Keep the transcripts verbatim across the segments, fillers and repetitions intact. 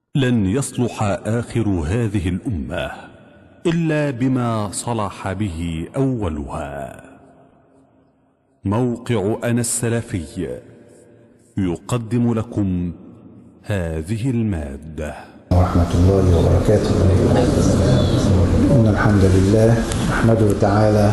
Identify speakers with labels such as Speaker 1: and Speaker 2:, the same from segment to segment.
Speaker 1: لن يصلح آخر هذه الأمة إلا بما صلح به أولها. موقع أنا السلفي يقدم لكم هذه المادة.
Speaker 2: ورحمة الله وبركاته. إن الحمد لله نحمده تعالى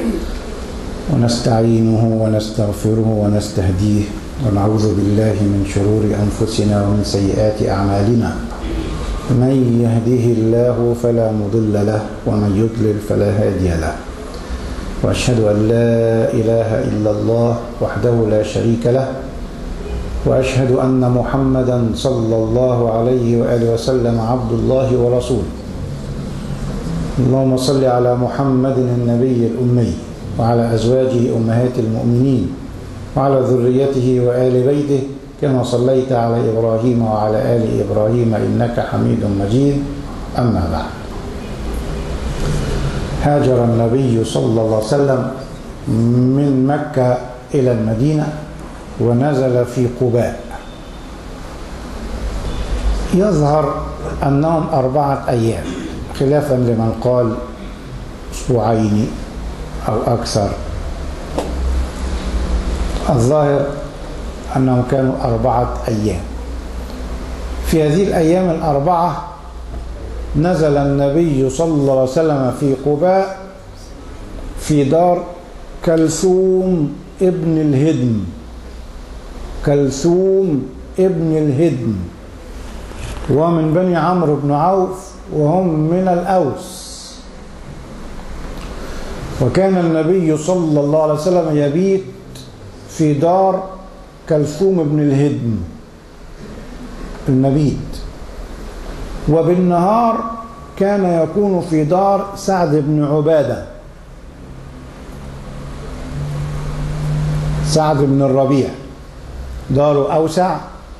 Speaker 2: ونستعينه ونستغفره ونستهديه ونعوذ بالله من شرور أنفسنا ومن سيئات أعمالنا. من يهده الله فلا مضل له ومن يضلل فلا هادي له. وأشهد أن لا إله إلا الله وحده لا شريك له، وأشهد أن محمدا صلى الله عليه وآله وسلم عبد الله ورسوله. اللهم صل على محمد النبي الأمي وعلى أزواجه أمهات المؤمنين وعلى ذريته وآل بيته كما صليت على إبراهيم وعلى آل إبراهيم إنك حميد مجيد. أما بعد، هاجر النبي صلى الله عليه وسلم من مكة إلى المدينة ونزل في قباء. يظهر أنهم أربعة أيام خلافا لمن قال أسبوعين أو أكثر. الظاهر أنهم كانوا أربعة أيام. في هذه الأيام الأربعة نزل النبي صلى الله عليه وسلم في قباء في دار كلثوم ابن الهدم. كلثوم ابن الهدم ومن بني عمرو بن عوف وهم من الأوس. وكان النبي صلى الله عليه وسلم يبيت في دار كلثوم ابن الهدم المبيت، وبالنهار كان يكون في دار سعد بن عبادة سعد بن الربيع. داره أوسع،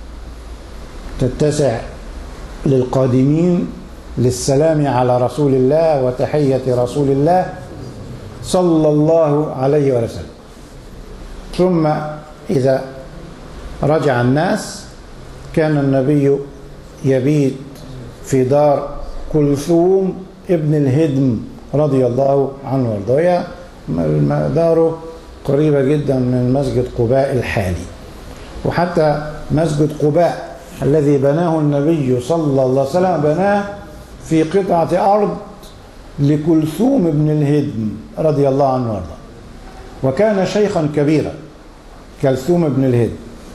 Speaker 2: تتسع للقادمين للسلام على رسول الله وتحية رسول الله صلى الله عليه وسلم. ثم إذا رجع الناس كان النبي يبيت في دار كلثوم ابن الهدم رضي الله عنه وارضاه. داره قريبة جدا من مسجد قباء الحالي، وحتى مسجد قباء الذي بناه النبي صلى الله عليه وسلم بناه في قطعة أرض لكلثوم ابن الهدم رضي الله عنه وارضاه، وكان شيخا كبيرا كلثوم ابن الهدم.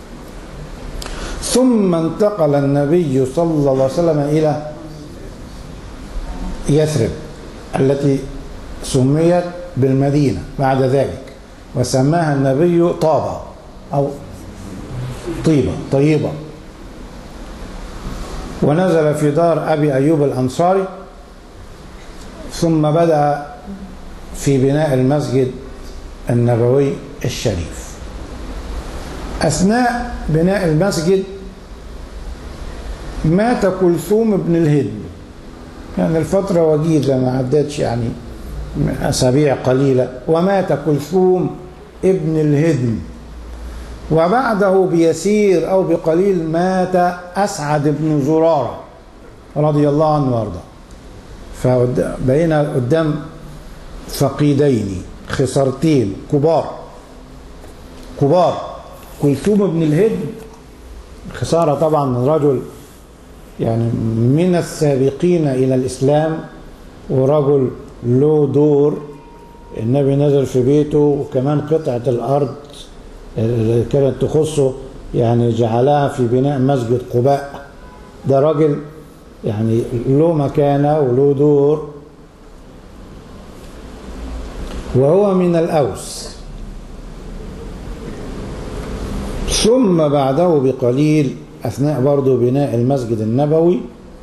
Speaker 2: ثم انتقل النبي صلى الله عليه وسلم إلى يثرب التي سميت بالمدينة بعد ذلك، وسماها النبي طابة أو طيبة طيبة. ونزل في دار أبي أيوب الأنصاري، ثم بدأ في بناء المسجد النبوي الشريف. أثناء بناء المسجد مات كلثوم ابن الهدم. يعني الفترة وجيزة ما عدتش، يعني أسابيع قليلة، ومات كلثوم ابن الهدم. وبعده بيسير أو بقليل مات أسعد بن زرارة رضي الله عنه وارضاه. فبقينا قدام فقيدين خسارتين كبار كبار. كلثوم بن الهدم خسارة طبعا من رجل يعني من السابقين إلى الإسلام، ورجل له دور. النبي نزل في بيته، وكمان قطعة الأرض اللي كانت تخصه يعني جعلها في بناء مسجد قباء. ده راجل يعني له مكانة وله دور، وهو من الأوس. ثم بعده بقليل أثناء برضو بناء المسجد النبوي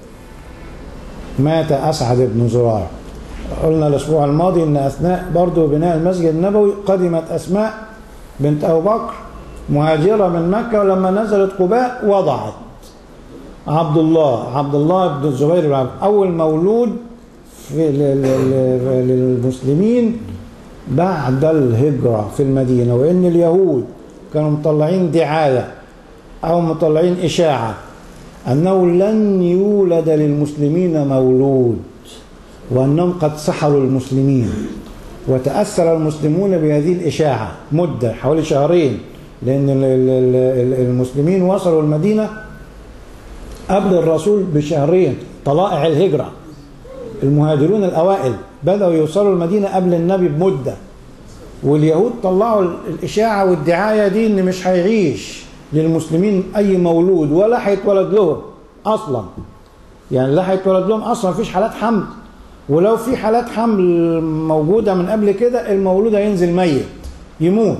Speaker 2: مات أسعد بن زرارة. قلنا الأسبوع الماضي أن أثناء برضو بناء المسجد النبوي قدمت أسماء بنت أبو بكر مهاجرة من مكة، ولما نزلت قباء وضعت عبد الله عبد الله بن الزبير بن عبد أول مولود في للمسلمين بعد الهجرة في المدينة. وإن اليهود كانوا مطلعين دعاية أو مطلعين إشاعة أنه لن يولد للمسلمين مولود، وأنهم قد سحروا المسلمين. وتأثر المسلمون بهذه الإشاعة مدة حوالي شهرين، لأن المسلمين وصلوا المدينة قبل الرسول بشهرين، طلائع الهجرة. المهاجرون الأوائل بدأوا يوصلوا المدينة قبل النبي بمدة، واليهود طلعوا الإشاعة والدعاية دي إن مش هيعيش للمسلمين أي مولود ولا هيتولد لهم أصلا، يعني لا هيتولد لهم أصلا، مفيش حالات حمل، ولو في حالات حمل موجودة من قبل كده المولود هينزل ميت يموت.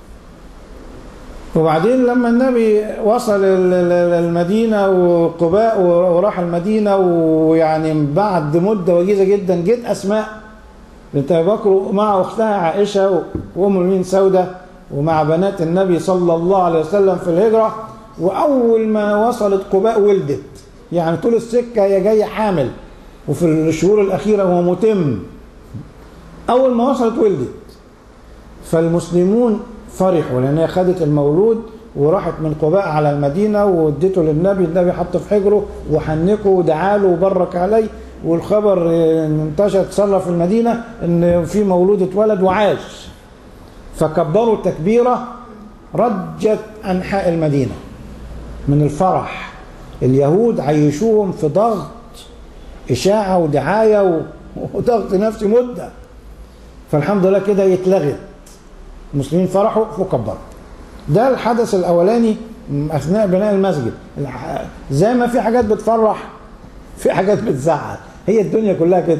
Speaker 2: وبعدين لما النبي وصل المدينة وقباء وراح المدينة، ويعني بعد مدة وجيزة جدا جت أسماء بنت أبي بكر مع أختها عائشة وأم المؤمنين سودة ومع بنات النبي صلى الله عليه وسلم في الهجرة. وأول ما وصلت قباء ولدت، يعني طول السكة هي جاية حامل، وفي الشهور الأخيرة هو متم. أول ما وصلت ولدت، فالمسلمون فرحوا لأنها خدت المولود وراحت من قباء على المدينة وادته للنبي. النبي حطه في حجره وحنكه ودعاله وبرك عليه، والخبر انتشر تصرف في المدينة ان في مولود اتولد وعاش. فكبروا تكبيرة رجت أنحاء المدينة من الفرح. اليهود عيشوهم في ضغط إشاعة ودعاية وضغط نفسي مدة، فالحمد لله كده يتلغت. المسلمين فرحوا وكبروا. ده الحدث الأولاني أثناء بناء المسجد. زي ما في حاجات بتفرح في حاجات بتزعل، هي الدنيا كلها كده،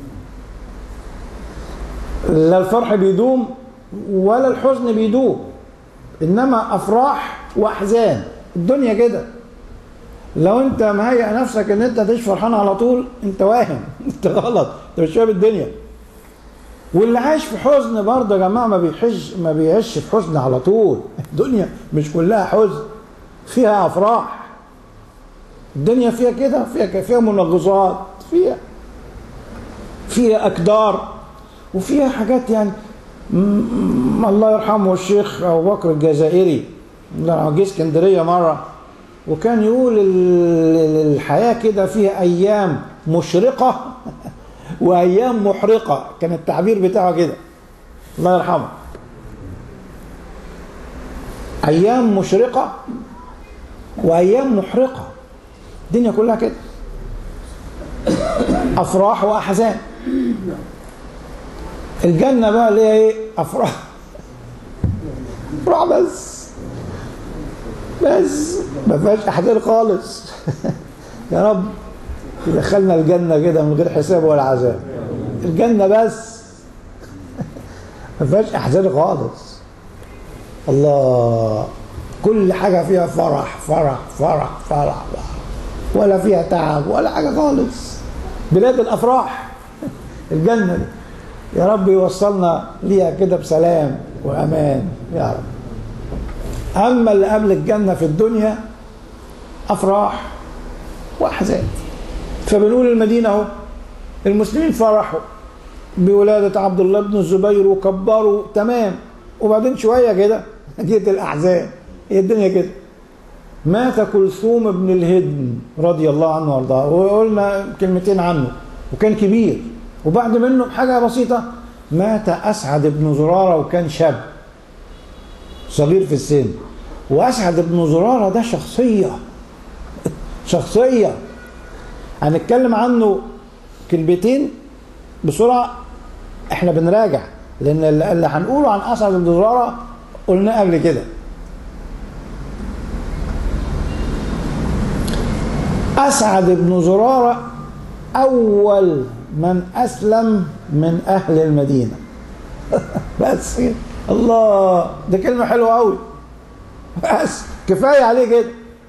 Speaker 2: لا الفرح بيدوم ولا الحزن بيدوم، إنما أفراح وأحزان. الدنيا كده، لو أنت مهيئ نفسك إن أنت تعيش فرحان على طول أنت واهم، أنت غلط، أنت مش فاهم الدنيا. واللي عايش في حزن برضه يا جماعة ما بيحج ما بيعيش في حزن على طول. الدنيا مش كلها حزن، فيها أفراح. الدنيا فيها كده، فيها فيها منغصات، فيها فيها أكدار، وفيها حاجات يعني. الله يرحمه الشيخ أبو بكر الجزائري جه اسكندرية مرة، وكان يقول الحياة كده فيها أيام مشرقة وأيام محرقة، كان التعبير بتاعه كده، الله يرحمه. أيام مشرقة وأيام محرقة، الدنيا كلها كده، أفراح وأحزان. الجنة بقى اللي هي إيه؟ أفراح، أفراح بس بس ما فيهاش أحزان خالص. يا رب يدخلنا الجنة كده من غير حساب ولا عذاب. الجنة بس ما فيهاش أحزان خالص. الله، كل حاجة فيها فرح فرح فرح فرح، ولا فيها تعب ولا حاجة خالص. بلاد الأفراح الجنة دي، يا رب يوصلنا ليها كده بسلام وأمان يا رب. أما اللي قبل الجنة في الدنيا أفراح وأحزان. فبنقول المدينة اهو المسلمين فرحوا بولادة عبد الله بن الزبير وكبروا تمام، وبعدين شوية كده جيت الأحزان. هي الدنيا كده. مات كلثوم بن الهدم رضي الله عنه وارضاه، وقلنا كلمتين عنه، وكان كبير. وبعد منه بحاجة بسيطة مات أسعد بن زرارة، وكان شاب صغير في السن. وأسعد بن زرارة ده شخصية شخصية هنتكلم عنه كلمتين بسرعة. احنا بنراجع لأن اللي هنقوله عن أسعد بن زرارة قلناه قبل كده. أسعد بن زرارة أول من أسلم من أهل المدينة. بس الله، ده كلمة حلوة أوي، بس كفاية عليه كده.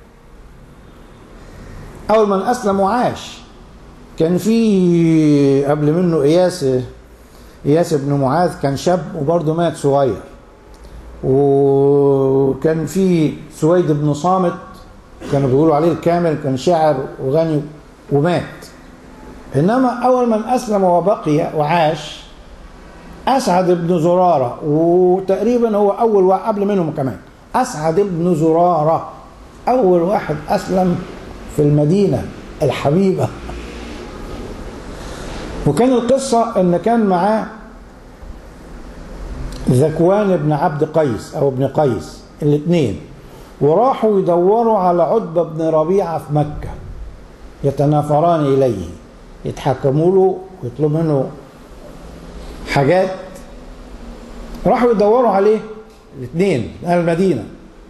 Speaker 2: أول من أسلم وعاش. كان في قبل منه إياس إياس بن معاذ، كان شاب وبرضه مات صغير. وكان في سويد بن صامت، كانوا بيقولوا عليه الكامل، كان شاعر وغني ومات. إنما أول من أسلم وبقي وعاش أسعد بن زرارة، وتقريبا هو أول واحد قبل منهم كمان. أسعد بن زرارة أول واحد أسلم في المدينة الحبيبة. وكان القصة ان كان معاه ذكوان بن عبد قيس او ابن قيس الاثنين، وراحوا يدوروا على عتبة بن ربيعة في مكة، يتنافران إليه، يتحكموا له ويطلبوا منه حاجات. راحوا يدوروا عليه الاثنين أهل المدينة،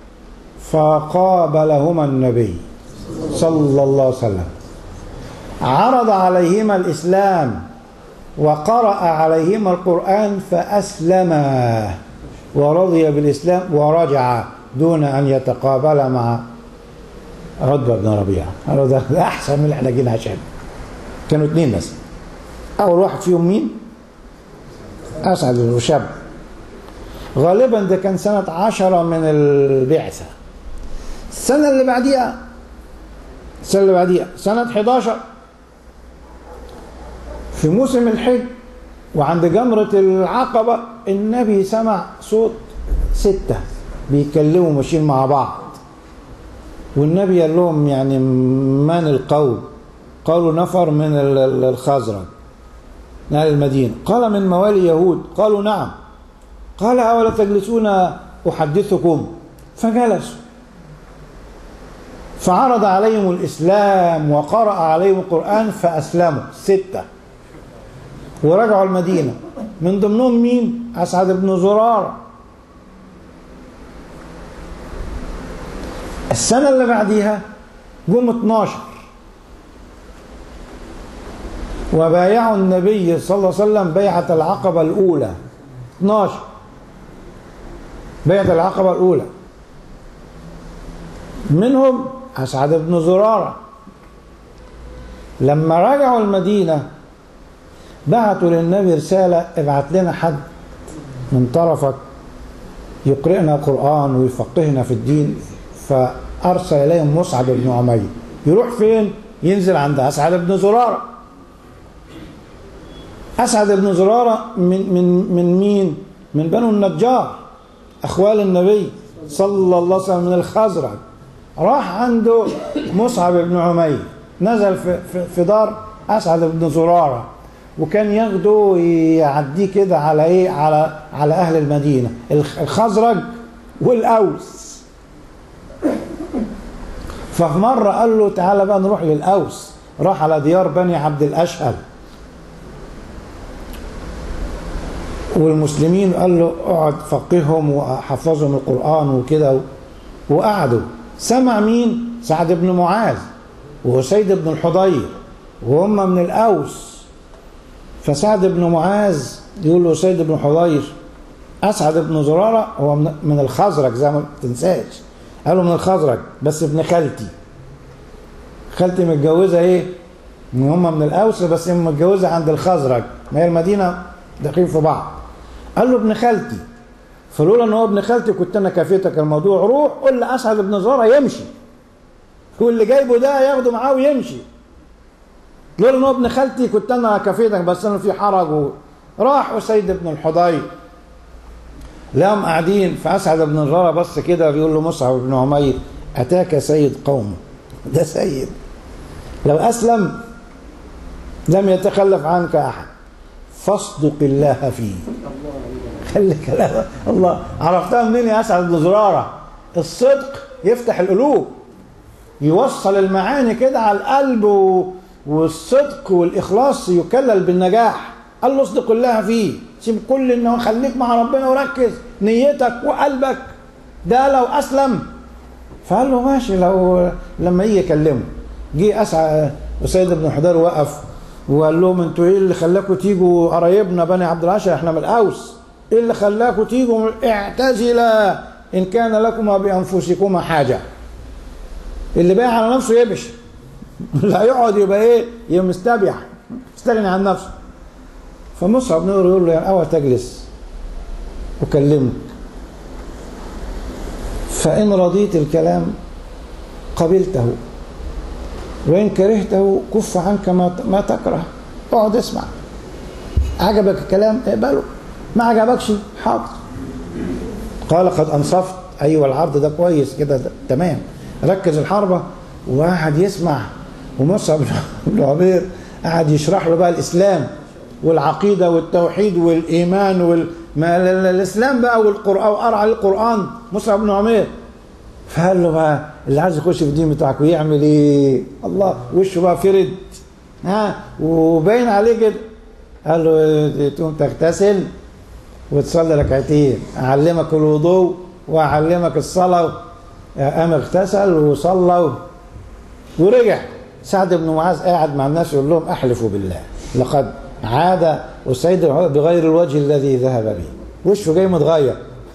Speaker 2: فقابلهما النبي صلى الله عليه وسلم، عرض عليهما الإسلام وقرأ عليهما القرآن فأسلما ورضي بالإسلام ورجع دون أن يتقابل مع عتبة بن ربيعة. قالوا ده, ده أحسن من اللي احنا جينا عشان. كانوا اثنين بس. أول واحد فيهم مين؟ أسعد بن شاب. غالبا ده كان سنة عشرة من البعثة. السنة اللي بعديها السنة اللي بعديها سنة حداشر في موسم الحج وعند جمرة العقبة النبي سمع صوت ستة بيتكلموا ماشيين مع بعض، والنبي قال لهم يعني من القوم؟ قالوا نفر من الخزرج من أهل المدينة. قال من موالي يهود؟ قالوا نعم. قال أولا تجلسون أحدثكم؟ فجلسوا، فعرض عليهم الإسلام وقرأ عليهم القرآن فأسلموا ستة ورجعوا المدينة. من ضمنهم مين؟ أسعد بن زرارة. السنة اللي بعديها جم اتناشر وبايعوا النبي صلى الله عليه وسلم بيعة العقبة الأولى. اتناشر بيعة العقبة الأولى، منهم أسعد بن زرارة. لما رجعوا المدينة بعتوا للنبي رسالة: ابعت لنا حد من طرفك يقرئنا القرآن ويفقهنا في الدين. فأرسل إليهم مصعب بن عمير. يروح فين؟ ينزل عند أسعد بن زرارة. أسعد بن زرارة من من من مين؟ من بنو النجار، أخوال النبي صلى الله عليه وسلم، من الخزرج. راح عنده مصعب بن عمير، نزل في, في, في دار أسعد بن زرارة، وكان ياخده يعديه كده على ايه؟ على على اهل المدينه، الخزرج والاوس. ففي مره قال له تعالى بقى نروح للاوس. راح على ديار بني عبد الاشهل والمسلمين، قال له اقعد فقههم وحفظهم القران وكده. وقعدوا. سمع مين؟ سعد بن معاذ وسيد بن الحضير، وهم من الاوس. فسعد بن معاذ يقول له سيد بن حضير: أسعد بن زرارة هو من الخزرج زي ما تنساش. قالوا من الخزرج بس ابن خالتي. خالتي متجوزة ايه؟ هم من الأوس بس متجوزة عند الخزرج، ما هي المدينة داخلين في بعض. قال له ابن خالتي. فلولا ان هو ابن خالتي كنت انا كفيتك الموضوع. روح قول لأسعد بن زرارة يمشي، واللي جايبه ده ياخده معاه ويمشي. لولا ان هو ابن خالتي كنت انا كفيتك، بس انا في حرج. و... راح سيد بن الحضير، لهم قاعدين. فاسعد بن زرارة بس كده بيقول له مصعب بن عمير: اتاك سيد قومه. ده سيد لو اسلم لم يتخلف عنك احد، فاصدق الله فيه. خلي كلام الله. عرفتها منين يا اسعد بن زرارة؟ الصدق يفتح القلوب، يوصل المعاني كده على القلب، و... والصدق والإخلاص يكلل بالنجاح. قال له اصدق الله فيه، سيب كل انه خليك مع ربنا وركز نيتك وقلبك. ده لو أسلم. فقال له ماشي لو لما يجي يكلمه. جه أسعد وسيد بن حضير وقف وقال لهم: انتوا ايه اللي خلاكم تيجوا قرايبنا بني عبد العشر؟ احنا من الأوس. ايه اللي خلاكم تيجوا؟ اعتزلا إن كان لكما بأنفسكما حاجة. اللي بايع على نفسه يبش، لا يقعد يبقى ايه؟ يبقى مستبيح مستغني عن نفسه. فمصعب نور يقول له: يعني أول تجلس أكلمك، فإن رضيت الكلام قبلته، وإن كرهته كف عنك ما تكره. اقعد اسمع، عجبك الكلام اقبله، ما عجبكش حاضر. قال: قد أنصفت. أيوة العرض ده كويس كده، تمام. ركز الحربة وقعد يسمع، ومصعب بن عمير قعد يشرح له بقى الإسلام والعقيدة والتوحيد والإيمان والإسلام بقى والقرآن، وقرأ عليه القرآن مصعب بن عمير. فقال له بقى اللي عايز يخش في الدين بتاعك ويعمل ايه؟ الله، وشه بقى فرد ها وباين عليه كده. قال له تقوم تغتسل وتصلي ركعتين، اعلمك الوضوء واعلمك الصلاه. قام اغتسل وصلى ورجع. سعد بن معاذ قاعد مع الناس يقول لهم احلفوا بالله لقد عاد أسيد بغير الوجه الذي ذهب به. وشه جاي متغير،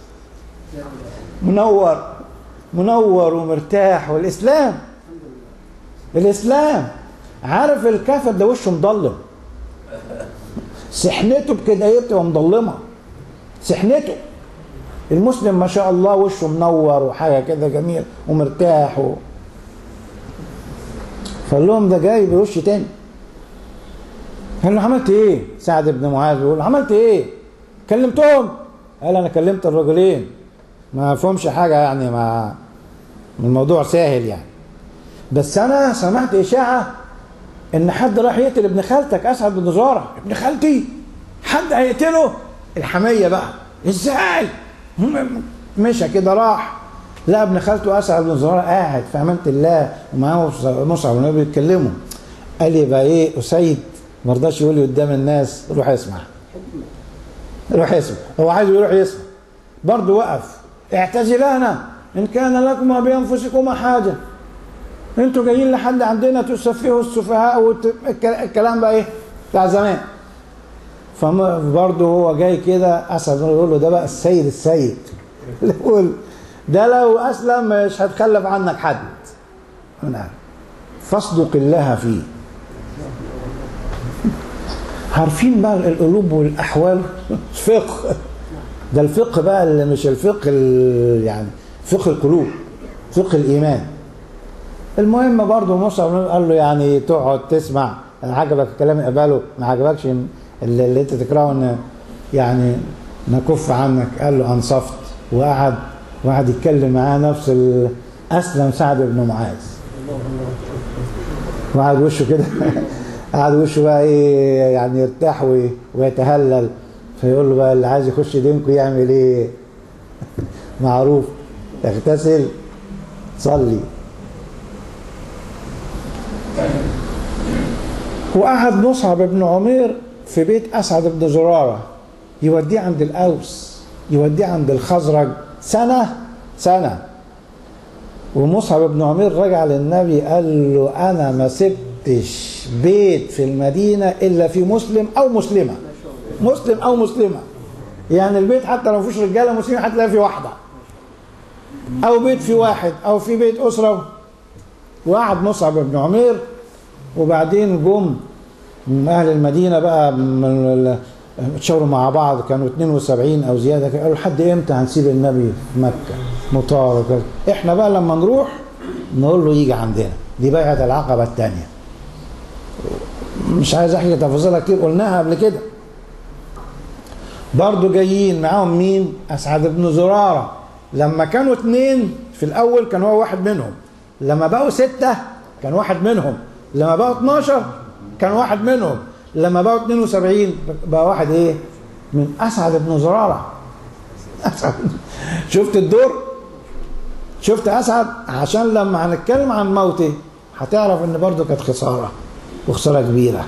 Speaker 2: منور منور ومرتاح. والإسلام الإسلام عارف الكافر ده وشه مضلم، سحنته بكده ايه بتبقى مضلمه سحنته. المسلم ما شاء الله وشه منور وحاجه كده جميل ومرتاح و... فقال لهم ده جاي بوش تاني. قال له عملت ايه؟ سعد بن معاذ بيقول عملت ايه؟ كلمتهم؟ قال انا كلمت الرجلين ما فهمش حاجه يعني، ما الموضوع سهل يعني، بس انا سمعت اشاعه ان حد راح يقتل ابن خالتك اسعد بن زرارة. ابن خالتي حد هيقتله؟ الحميه بقى ازاي؟ مشى كده راح لا ابن خالته اسعد بن زرارة قاعد في امانه الله ومعاه مصعب بن عمير بيتكلموا. قال لي بقى ايه اسيد ما رضاش يقول لي قدام الناس روح اسمع روح اسمع. هو عايز يروح يسمع برضه. وقف اعتزلانا ان كان لكم بانفسكم حاجه، انتوا جايين لحد عندنا تسفهوا السفهاء والكلام بقى ايه بتاع زمان. فبرضه هو جاي كده اسعد يقول له ده بقى السيد السيد يقول ده لو اسلم مش هتخلف عنك حد. فاصدق الله فيه. عارفين بقى القلوب والاحوال فقه ده الفقه بقى اللي مش الفقه يعني فقه القلوب، فقه الايمان. المهم برضه مصعب قال له يعني تقعد تسمع عجبك الكلام اقبله، ما عجبكش اللي, اللي انت تكرهه ان يعني نكف عنك. قال له انصفت. وقعد وقعد يتكلم معاه نفس اسلم سعد بن معاذ. وقعد وشه كده قعد وشه بقى ايه يعني يرتاح ويتهلل. فيقول له بقى اللي عايز يخش دينكم يعمل ايه؟ معروف، اغتسل صلي. وقعد مصعب بن عمير في بيت اسعد بن زرارة يوديه عند الاوس يوديه عند الخزرج سنه سنه. ومصعب بن عمير رجع للنبي قال له انا ما سبتش بيت في المدينه الا في مسلم او مسلمه، مسلم او مسلمه. يعني البيت حتى لو مفيش رجاله مسلمين هتلاقي في واحده، او بيت في واحد، او في بيت اسره. وقعد مصعب بن عمير. وبعدين جم من اهل المدينه بقى اتشاوروا مع بعض، كانوا اتنين وسبعين او زياده. قالوا لحد امتى هنسيب النبي في مكه مطار وكده؟ احنا بقى لما نروح نقول له يجي عندنا. دي بيعه العقبه الثانيه. مش عايز احكي تفاصيلها كتير قلناها قبل كده. برضه جايين معاهم مين؟ اسعد بن زرارة. لما كانوا اثنين في الاول كان هو واحد منهم، لما بقوا ستة كان واحد منهم، لما بقوا اتناشر كان واحد منهم، لما بقوا اتنين وسبعين بقى واحد ايه؟ من اسعد بن زرارة. أسعد. شفت الدور؟ شفت اسعد؟ عشان لما هنتكلم عن موته هتعرف ان برضه كانت خسارة وخسارة كبيرة.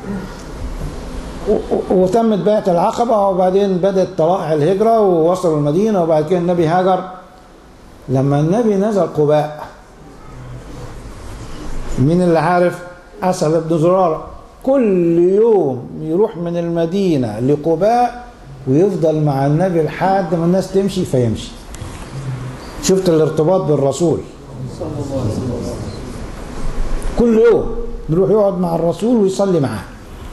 Speaker 2: وتمت بيعة العقبة. وبعدين بدأت طلائع الهجرة ووصلوا المدينة. وبعد كده النبي هاجر. لما النبي نزل قباء مين اللي عارف؟ أسعد بن زرارة. كل يوم يروح من المدينة لقباء ويفضل مع النبي لحد ما الناس تمشي فيمشي. شفت الارتباط بالرسول. كل يوم يروح يقعد مع الرسول ويصلي معاه.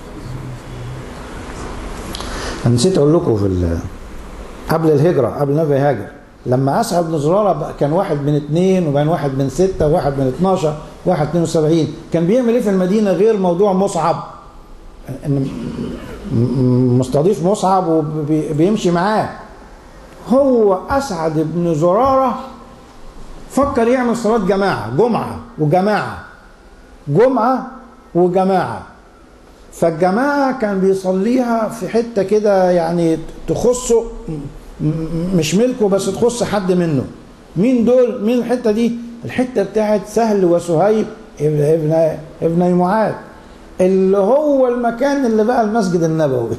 Speaker 2: أنا نسيت أقول لكم في قبل الهجرة، قبل النبي هاجر، لما أسعد بن زرارة كان واحد من اثنين وبين واحد من ستة وواحد من اتناشر واحد اتنين وسبعين. كان بيعمل إيه في المدينة غير موضوع مصعب؟ إن مستضيف مصعب وبيمشي معاه. هو أسعد بن زرارة فكر يعمل صلاة جماعة، جمعة وجماعة، جمعة وجماعة. فالجماعة كان بيصليها في حتة كده يعني تخصه، مش ملكه بس تخص حد منه. مين دول؟ مين الحتة دي؟ الحتة بتاعت سهل وسهيب ابن ابن ابن معاذ، اللي هو المكان اللي بقى المسجد النبوي.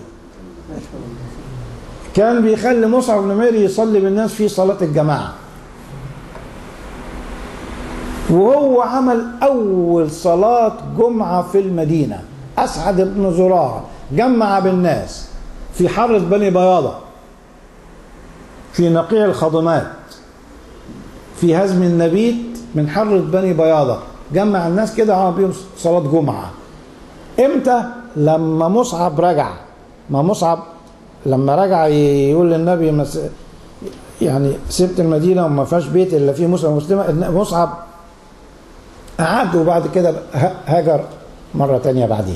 Speaker 2: كان بيخلي مصعب بن عمير يصلي بالناس في صلاة الجماعة، وهو عمل أول صلاة جمعة في المدينة. أسعد بن زرارة جمع بالناس في حرة بني بياضة، في نقيع الخضمات، في هزم النبيت من حرة بني بياضة، جمع الناس كده عمل بيهم صلاة جمعة. امتى؟ لما مصعب رجع. ما مصعب لما رجع يقول للنبي مس... يعني سبت المدينة وما فيهاش بيت إلا فيه مسلم مسلمة، مصعب قعد وبعد كده هاجر مرة تانية بعدين.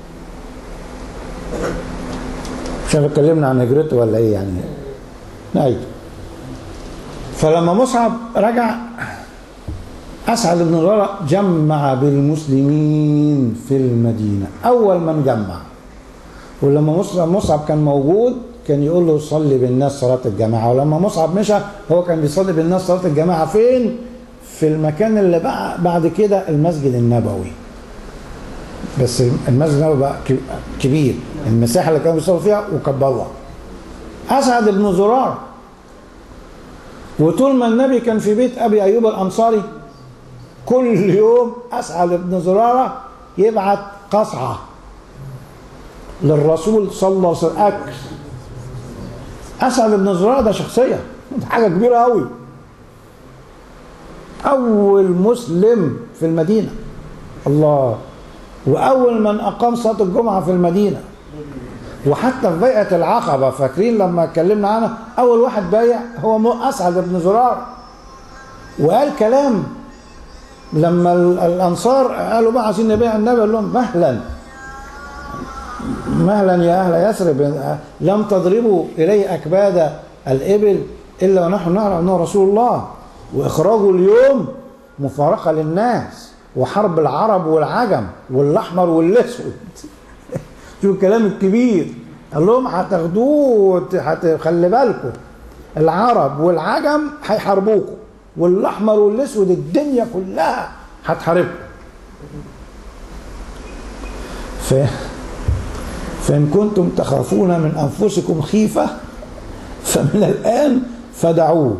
Speaker 2: مش اتكلمنا عن هجرته ولا ايه يعني؟ نعيد. فلما مصعب رجع، أسعد بن زرارة جمع بالمسلمين في المدينة، أول من جمع. ولما مصعب كان موجود كان يقول له صلي بالناس صلاة الجماعة، ولما مصعب مشى هو كان بيصلي بالناس صلاة الجماعة فين؟ في المكان اللي بقى بعد كده المسجد النبوي. بس المسجد النبوي بقى كبير، المساحة اللي كانوا بيصلوا فيها وكبرها. أسعد بن زرارة، وطول ما النبي كان في بيت أبي أيوب الأنصاري كل يوم أسعد بن زرارة يبعت قصعة للرسول صلى الله عليه وسلم أكل. أسعد بن زرارة ده شخصية، حاجة كبيرة أوي، أول مسلم في المدينة، الله، وأول من أقام صلاة الجمعة في المدينة. وحتى في بيعة العقبة فاكرين لما اتكلمنا عنها، أول واحد بايع هو أسعد بن زرارة. وقال كلام لما الأنصار قالوا بقى عايزين نبيع النبي، قال لهم مهلا مهلا يا أهل يثرب، لم تضربوا إليه أكباد الإبل إلا ونحن نعلم أنه رسول الله، وإخراجه اليوم مفارقة للناس، وحرب العرب والعجم والأحمر والأسود. شوف الكلام الكبير، قال لهم هتاخدوه، خلي بالكم العرب والعجم هيحاربوكم، والأحمر والأسود الدنيا كلها هتحاربكم. ف... فإن كنتم تخافون من أنفسكم خيفة فمن الآن فدعوه،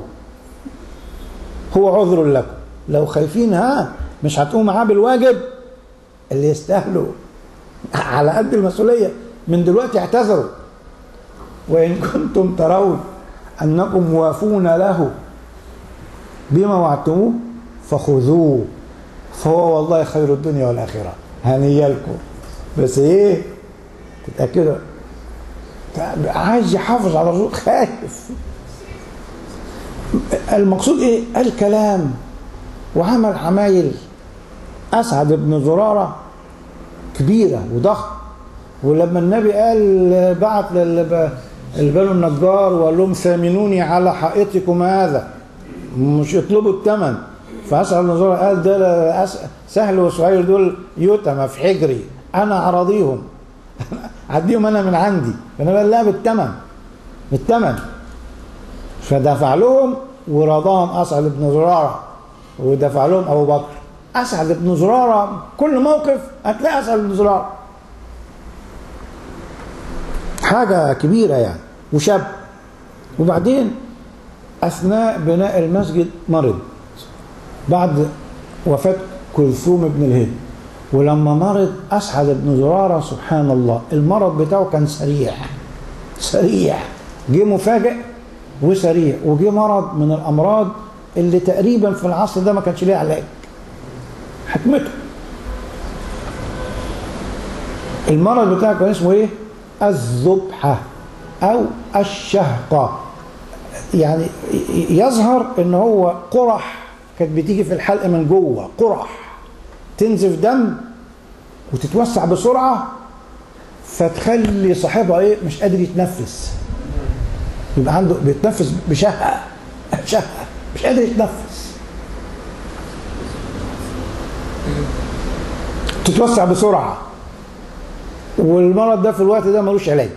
Speaker 2: هو عذر لكم. لو خايفين ها مش هتقوم معاه بالواجب اللي يستاهلوا على قد المسؤولية، من دلوقتي اعتذروا. وإن كنتم ترون أنكم موافون له بما وعدتموه فخذوه فهو والله خير الدنيا والآخرة، هنيا لكم. بس ايه؟ تتأكدوا عايز يحافظ على الرسول، خايف. المقصود ايه؟ الكلام وعمل عمايل. أسعد بن زرارة كبيرة وضخم، ولما النبي قال بعت للبنو النجار وقال لهم ثامنوني على حائطكم هذا، مش يطلبوا الثمن. فأسعد بن زرارة قال ده سهل وسهيل دول يتم في حجري، أنا أراضيهم أديهم أنا من عندي. فأنا قال لا بالثمن، بالثمن. فدفع لهم ورضاهم أسعد بن زرارة، ودفع لهم أبو بكر. أسعد بن زرارة كل موقف هتلاقي أسعد بن زرارة، حاجة كبيرة يعني، وشاب. وبعدين أثناء بناء المسجد مرض بعد وفاة كلثوم بن الهند، ولما مرض أسعد بن زرارة سبحان الله المرض بتاعه كان سريع سريع، جه مفاجئ وسريع، وجه مرض من الأمراض اللي تقريبا في العصر ده ما كانش ليه علاج. حكمته المرض بتاعه كان اسمه ايه؟ الذبحة أو الشهقة، يعني يظهر ان هو قرح كانت بتيجي في الحلق من جوه، قرح تنزف دم وتتوسع بسرعة فتخلي صاحبها ايه؟ مش قادر يتنفس، يبقى عنده بيتنفس بشهقة، شهقة مش قادر يتنفس. تتوسع بسرعة، والمرض ده في الوقت ده ملوش علاج.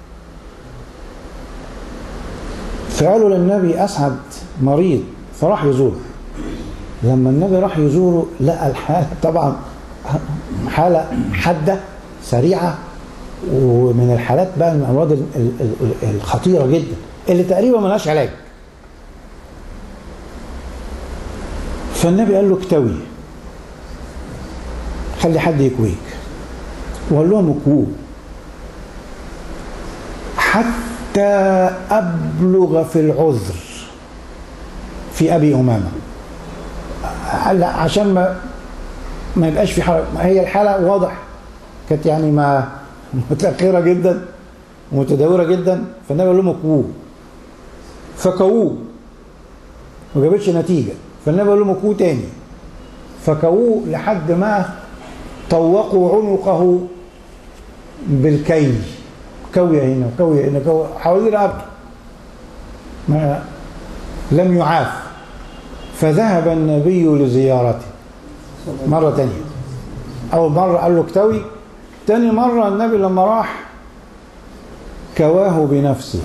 Speaker 2: فقالوا للنبي أسعد مريض، فراح يزوره. لما النبي راح يزوره لقى الحالة طبعا حالة حادة سريعة، ومن الحالات بقى من الأمراض الخطيرة جدا اللي تقريبا ملهاش علاج. فالنبي قال له اكتوي، خلي حد يكويك. وقال لهم اكووه حتى أبلغ في العذر في أبي أمامة، عشان ما ما يبقاش في حرج. هي الحالة واضح كانت يعني ما متأخرة جدا ومتدهورة جدا. فالنبي قال لهم اكووه، فكووه ما جابتش نتيجة. فالنبي قال لهم اكووه تاني، فكووه لحد ما طوقوا عنقه بالكي، كوية هنا وكوية هنا، كوية حوالين رقبته، ما لم يعاف. فذهب النبي لزيارته مرة تانية. أول مرة قال له اكتوي، تاني مرة النبي لما راح كواه بنفسه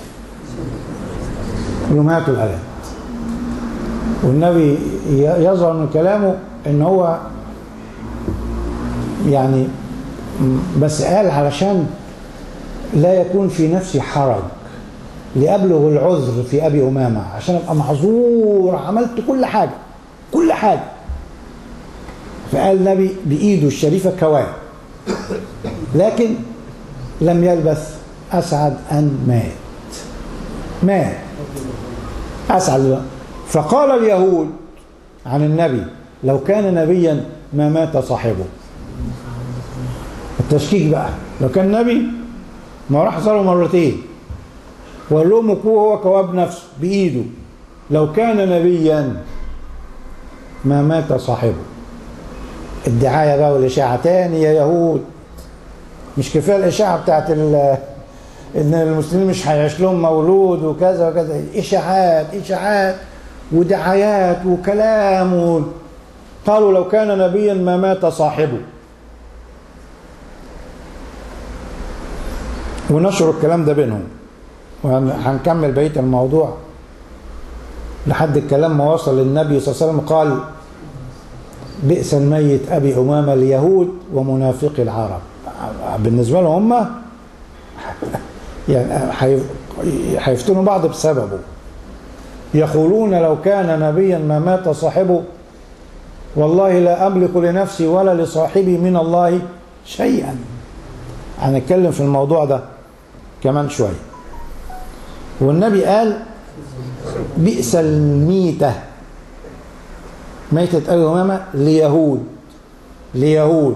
Speaker 2: يومات الألم. والنبي يظهر من كلامه ان هو يعني بس قال علشان لا يكون في نفسي حرج، لأبلغ العذر في أبي أمامة، عشان أبقى محظور، عملت كل حاجة كل حاجة. فقال النبي بإيده الشريفة كواه. لكن لم يلبث أسعد أن مات مات أسعد. فقال اليهود عن النبي لو كان نبيا ما مات صاحبه. التشكيك بقى، لو كان نبي ما راح زاره مرتين وقال لهم اكوه، هو كواب نفسه بإيده. لو كان نبيا ما مات صاحبه. الدعاية بقى والإشاعة تاني يا يهود. مش كفاية الإشاعة بتاعت إن المسلمين مش هيعيش لهم مولود وكذا وكذا، إشاعات إشاعات ودعايات وكلام. قالوا لو كان نبيا ما مات صاحبه، ونشروا الكلام ده بينهم. وهنكمل بقية الموضوع لحد الكلام ما وصل للنبي صلى الله عليه وسلم. قال بئس الميت أبي أمامة اليهود ومنافقي العرب. بالنسبة لهم هم يعني هيفتنوا بعض بسببه. يقولون لو كان نبيا ما مات صاحبه، والله لا أملك لنفسي ولا لصاحبي من الله شيئا. هنتكلم في الموضوع ده كمان شوية. والنبي قال بئس الميتة، ميتة أبي أمامة ليهود ليهود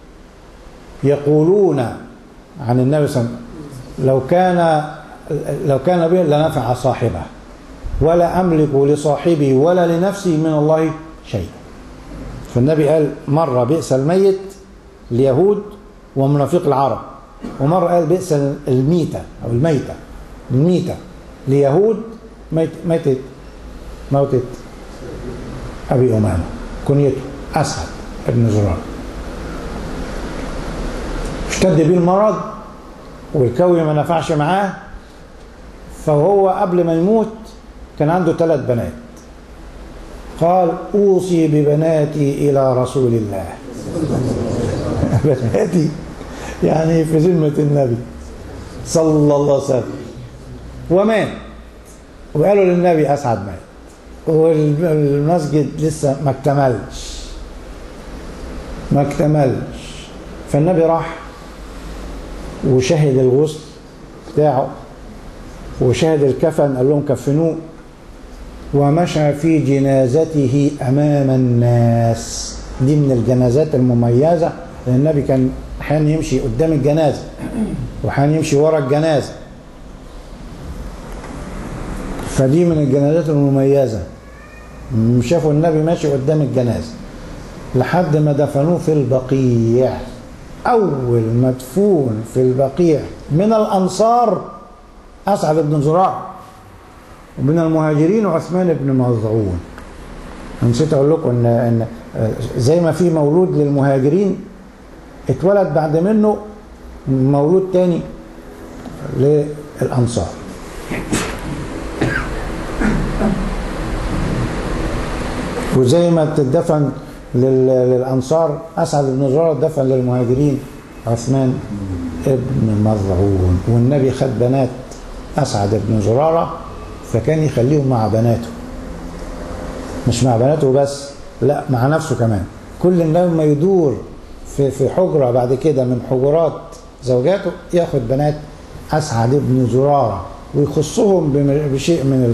Speaker 2: يقولون عن النبي صلى الله عليه وسلم لو كان لو كان نبيا لنفع صاحبه ولا أملك لصاحبي ولا لنفسي من الله شيء. فالنبي قال مرة بئس الميت ليهود ومنافق العرب، ومرة قال بئس الميتة أو الميتة الميتة ليهود ميتة موتة أبي أمامة كنيته أسعد ابن زرار. اشتد بيه المرض والكوي ما نفعش معاه، فهو قبل ما يموت كان عنده ثلاث بنات. قال أوصي ببناتي إلى رسول الله. بناتي يعني في ذمة النبي صلى الله عليه وسلم. ومات، وقالوا للنبي أسعد مات، والمسجد لسه ما اكتملش ما اكتملش فالنبي راح وشهد الغسل بتاعه وشهد الكفن، قال لهم كفنوه، ومشى في جنازته أمام الناس. دي من الجنازات المميزة، لأن النبي كان أحيانا يمشي قدام الجنازة وأحيانا يمشي ورا الجنازة، فدي من الجنازات المميزة. شافوا النبي ماشي قدام الجنازة لحد ما دفنوه في البقيع. أول مدفون في البقيع من الأنصار أسعد بن زرار، ومن المهاجرين عثمان بن مظعون. نسيت أقول لكم إن, إن زي ما في مولود للمهاجرين اتولد بعد منه مولود تاني للأنصار. وزي ما تدفن للأنصار أسعد بن زرارة دفن للمهاجرين عثمان ابن مظعون. والنبي خد بنات أسعد بن زرارة فكان يخليهم مع بناته، مش مع بناته بس، لا مع نفسه كمان. كل لما يدور في في حجرة بعد كده من حجرات زوجاته ياخد بنات أسعد بن زرارة ويخصهم بشيء من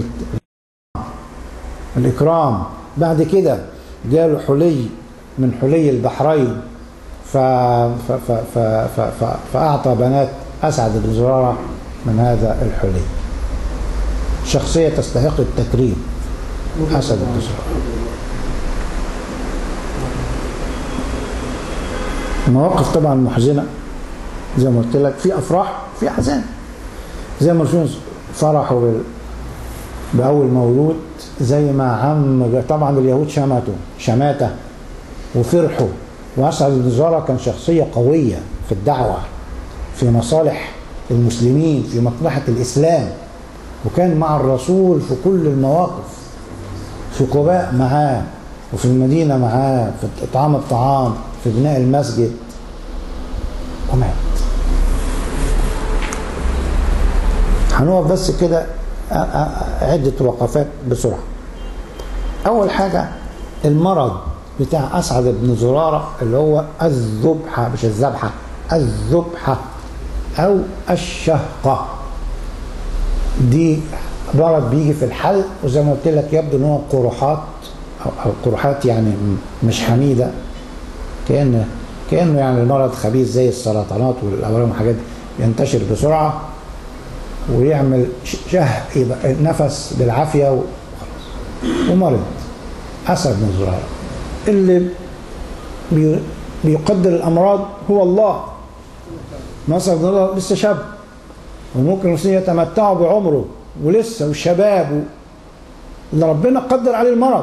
Speaker 2: الإكرام. بعد كده جاله حلي من حلي البحرين ف ف ف ف ف ف فأعطى بنات أسعد بن زرارة من هذا الحلي. شخصية تستحق التكريم أسعد بن زرارة. مواقف طبعا محزنة زي ما قلت لك، في أفراح في أحزان. زي ما قلت فرحوا بال... بأول مولود، زي ما عم طبعا اليهود شمتوا شماتة وفرحوا. وأسعد بن زرارة كان شخصية قوية في الدعوة، في مصالح المسلمين، في مصلحة الإسلام، وكان مع الرسول في كل المواقف، في قباء معاه وفي المدينة معاه، في إطعام الطعام، في بناء المسجد، ومات. هنقف بس كده عدة وقفات بسرعة. أول حاجة المرض بتاع أسعد بن زرارة اللي هو الذبحة، مش الذبحة، الذبحة أو الشهقة. دي مرض بيجي في الحلق، وزي ما قلت لك يبدو ان هو قروحات أو قروحات يعني مش حميدة، كأن كأنه يعني المرض خبيث زي السرطانات والأورام والحاجات دي، ينتشر بسرعة ويعمل شهق نفس بالعافية وخلاص. ومرض أسعد بن زرارة اللي بيقدر الأمراض هو الله. أسعد بن زرارة لسه شاب، وممكن المسلمين يتمتعوا بعمره ولسه وشباب، اللي ربنا قدر عليه المرض.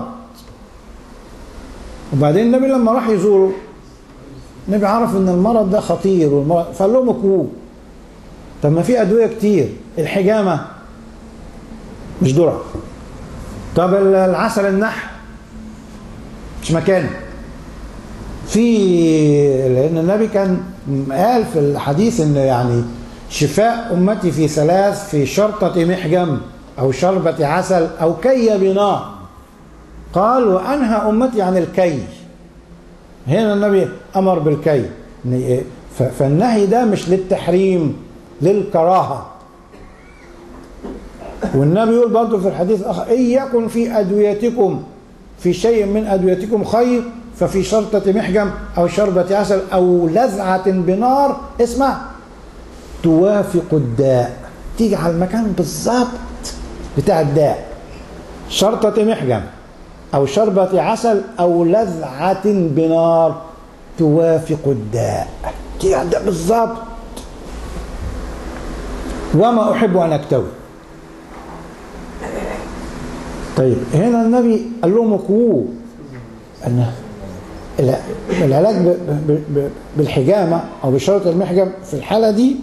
Speaker 2: وبعدين النبي لما راح يزوره النبي عرف ان المرض ده خطير والمرض فقال لهم اكوه. طب ما في ادويه كتير، الحجامه مش درع، طب العسل النحل مش مكانه. في لان النبي كان قال في الحديث ان يعني شفاء امتي في ثلاث، في شرطه محجم او شربة عسل او كي بنار. قال وانهى امتي عن الكي. هنا النبي امر بالكي، فالنهي ده مش للتحريم، للكراهه. والنبي يقول برضه في الحديث الاخر ان يكن في ادويتكم في شيء من ادويتكم خير ففي شرطة محجم او شربة عسل او لذعة بنار اسمع توافق الداء، تيجي على المكان بالظبط بتاع الداء. شرطة محجم او شربة عسل او لذعة بنار توافق الداء، تيجي على الداء بالظبط. وما احب ان اكتوي. طيب هنا النبي قال لهم اكووه. العلاج بالحجامة او بشرطة المحجم في الحالة دي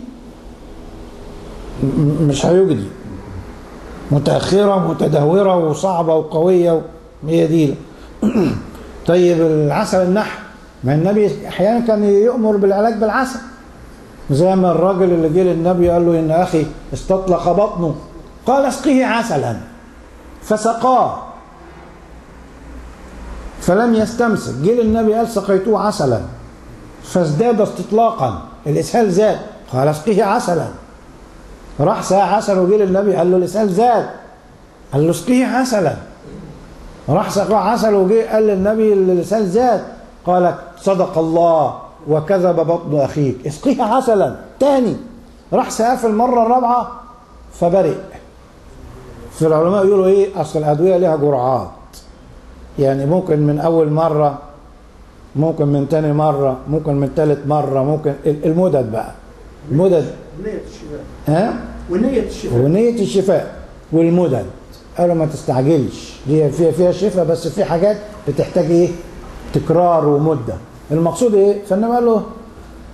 Speaker 2: مش هيجدي، متأخرة متدهورة وصعبة وقوية، هي دي. طيب العسل النحل، ما النبي احيانا كان يؤمر بالعلاج بالعسل، زي ما الراجل اللي جه للنبي قال له ان اخي استطلق بطنه قال اسقيه عسلا فسقاه فلم يستمسك. جه للنبي قال سقيتوه عسلا فازداد استطلاقا، الاسهال زاد، قال اسقيه عسلا. راح ساعة عسل وجه للنبي قال له الاسهال زاد، قال له اسقيه عسلا. راح سقاه عسل وجه قال للنبي الاسهال زاد، قال صدق الله وكذب بطن اخيك اسقيه عسلا تاني. راح سقاه في المرة الرابعة فبرئ. في العلماء يقولوا ايه، اصل الادوية لها جرعات، يعني ممكن من اول مرة، ممكن من تاني مرة، ممكن من تالت مرة، ممكن المدد بقى، المدد
Speaker 3: ونية الشفاء
Speaker 2: ها
Speaker 3: ونية الشفاء
Speaker 2: ونية الشفاء والمدد. قالوا ما تستعجلش، دي فيها فيها شفاء بس في حاجات بتحتاج ايه تكرار ومدة. المقصود ايه، فالنبي قال له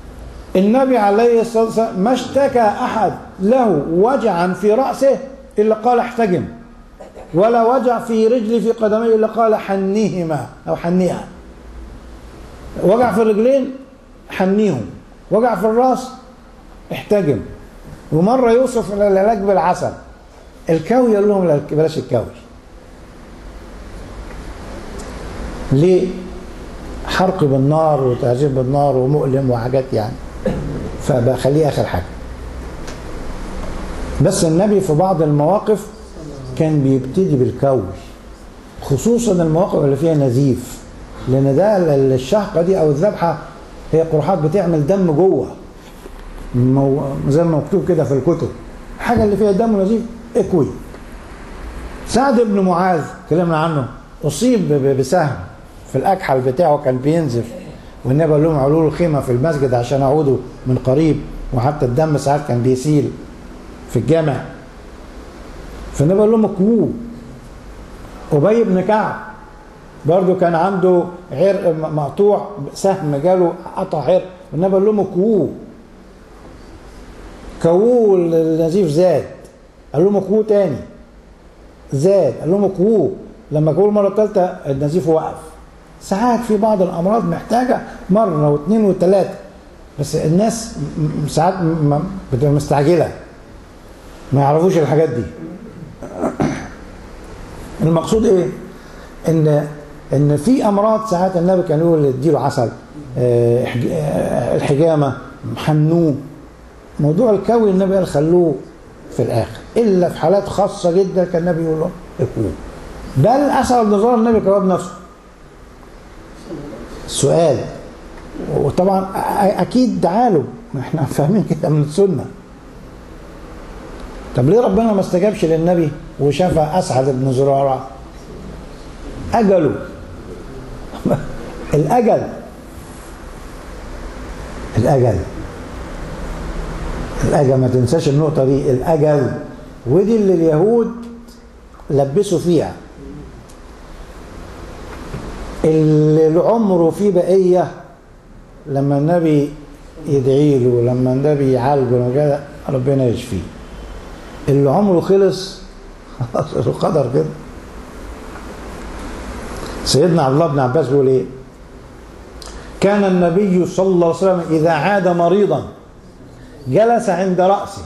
Speaker 2: النبي عليه الصلاة والسلام ما اشتكى أحد له وجعا في رأسه إلا قال احتجم، ولا وجع في رجلي في قدمي إلا قال حنيهما أو حنيها. وجع في الرجلين حنيهم، وجع في الرأس احتجم. ومرة يوصف العلاج بالعسل، الكوي يقول لهم لا بلاش الكوي. ليه؟ حرق بالنار وتعذيب بالنار ومؤلم وحاجات يعني، فبخليه آخر حاجة. بس النبي في بعض المواقف كان بيبتدي بالكوي، خصوصا المواقف اللي فيها نزيف، لأن ده الشهقة دي أو الذبحة هي قرحات بتعمل دم جوه، زي ما مكتوب كده في الكتب، حاجة اللي فيها دم ونزيف اكوي. سعد بن معاذ كلمنا عنه، أصيب بسهم في الأكحل بتاعه، كان بينزف، والنبي قال لهم عملوا له خيمة في المسجد عشان أعودوا من قريب، وحتى الدم ساعات كان بيسيل في الجامع، فالنبي قال لهم اكووه. أبي بن كعب برضه كان عنده عرق مقطوع، سهم جاله قطع عرق، والنبي قال لهم اكووه. كووه النزيف زاد، قال لهم اكووه تاني زاد، قال لهم اكووه. لما كووه المرة الثالثة النزيف وقف. ساعات في بعض الأمراض محتاجة مرة واثنين وثلاثة، بس الناس ساعات بتبقى مستعجلة ما يعرفوش الحاجات دي. المقصود ايه؟ ان ان في امراض ساعات النبي كان يقول اديله عسل، الحجامه حنوه. موضوع الكوي النبي قال خلوه في الاخر، الا في حالات خاصه جدا كان النبي يقول له اكوه. بل اسال بن زرار النبي كواب نفسه. السؤال، وطبعا اكيد تعالوا احنا فاهمين كده من السنه. طب ليه ربنا ما استجابش للنبي وشفى اسعد بن زراره؟ اجله الاجل الاجل الاجل ما تنساش النقطه دي، الاجل. ودي اللي اليهود لبسوا فيها، اللي عمره فيه بقيه لما النبي يدعي له، لما النبي يعالجه كده ربنا يشفيه. اللي عمره خلص خلاص القدر كده. سيدنا عبد الله بن عباس بيقول ايه؟ كان النبي صلى الله عليه وسلم اذا عاد مريضا جلس عند رأسه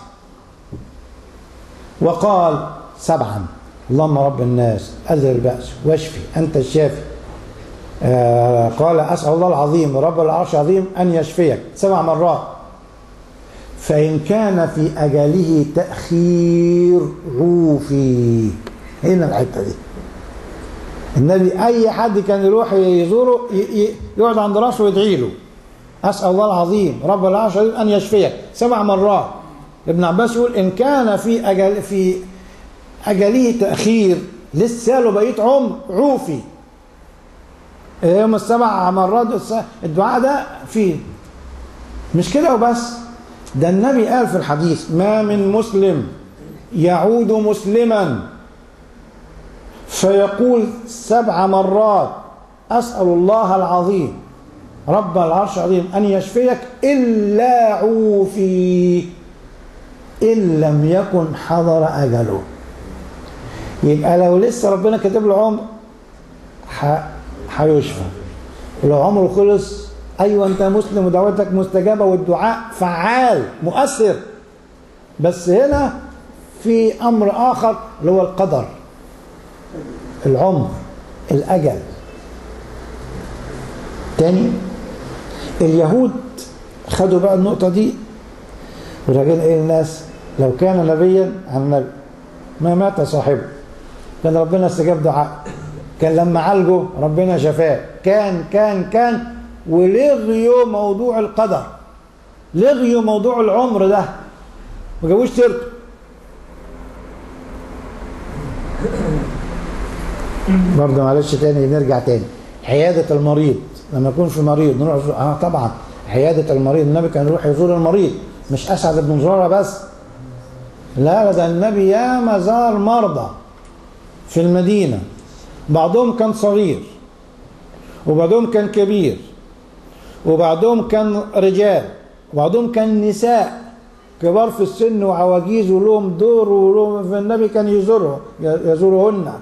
Speaker 2: وقال سبعا: اللهم رب الناس أذهب البأس واشفي أنت الشافي. آه قال أسأل الله العظيم رب العرش العظيم أن يشفيك سبع مرات. فإن كان في أجله تأخير عوفي. هنا الحتة دي النبي أي حد كان يروح يزوره يقعد عند راسه ويدعي له: أسأل الله العظيم رب العرش العظيم أن يشفيك سبع مرات. ابن عباس يقول إن كان في أجل في أجله تأخير لسه له بقية عمر عوفي. يوم السبع مرات الدعاء ده فيه. مش كده وبس، ده النبي قال في الحديث: ما من مسلم يعود مسلما فيقول سبع مرات أسأل الله العظيم رب العرش العظيم أن يشفيك إلا عوفي إن لم يكن حضر أجله. يبقى لو لسه ربنا كاتب له عمر هيشفى، ولو عمره خلص أيوة أنت مسلم ودعوتك مستجابة والدعاء فعال مؤثر. بس هنا في أمر آخر اللي هو القدر، العمر، الأجل. تاني اليهود خدوا بقى النقطة دي وراجعين ايه الناس: لو كان نبيا عن نبي ما مات صاحبه، كان ربنا استجاب دعاء، كان لما عالجه ربنا شفاه، كان كان كان ولغيوا موضوع القدر، لغيوا موضوع العمر ده، ما جابوش سيرته. برضه معلش تاني نرجع تاني، عيادة المريض لما يكون في مريض نروح اه طبعا عيادة المريض. النبي كان يروح يزور المريض، مش أسعد بن زرارة بس، لا لا ده النبي ياما زار مرضى في المدينة، بعضهم كان صغير وبعضهم كان كبير وبعضهم كان رجال وبعضهم كان نساء كبار في السن وعواجيز ولهم دور ولهم، فالنبي كان يزورهم يزورهن،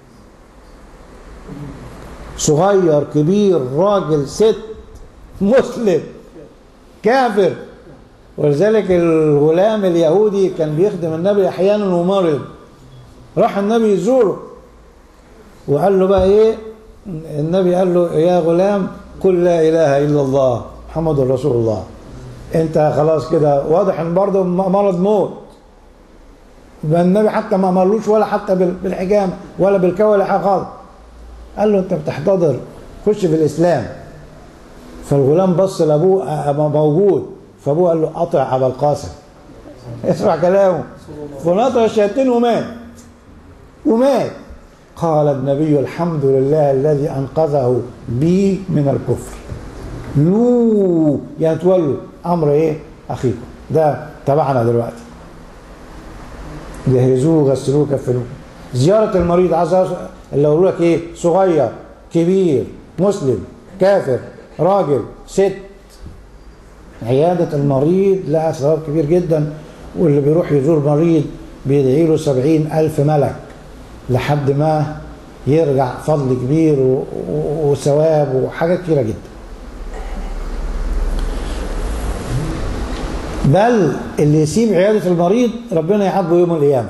Speaker 2: صغير كبير راجل ست مسلم كافر. ولذلك الغلام اليهودي كان بيخدم النبي احيانا ومرض، راح النبي يزوره وقال له بقى ايه، النبي قال له يا غلام قل لا اله الا الله محمد رسول الله. انت خلاص كده واضح ان برضه مرض موت، النبي حتى ما مرلوش ولا حتى بالحجامه ولا بالكوى ولا حاجه خالص، قال له انت بتحتضر خش في الاسلام. فالغلام بص لابوه موجود، فابوه قال له اطع ابا القاسم اسمع كلامه، فنطق الشياطين ومات ومات. قال النبي الحمد لله الذي انقذه بي من الكفر. يوه يعني تولوا امر ايه اخيكم ده تبعنا دلوقتي، جهزوه غسلوه كفنوه. زياره المريض عايز اللي اقول لك ايه، صغير كبير مسلم كافر راجل ست، عياده المريض لها ثواب كبير جدا. واللي بيروح يزور مريض بيدعي له سبعين ألف ملك لحد ما يرجع، فضل كبير وثواب وحاجات كتيرة جدا. بل اللي يسيب عيادة المريض ربنا يعاقبه يوم القيامة.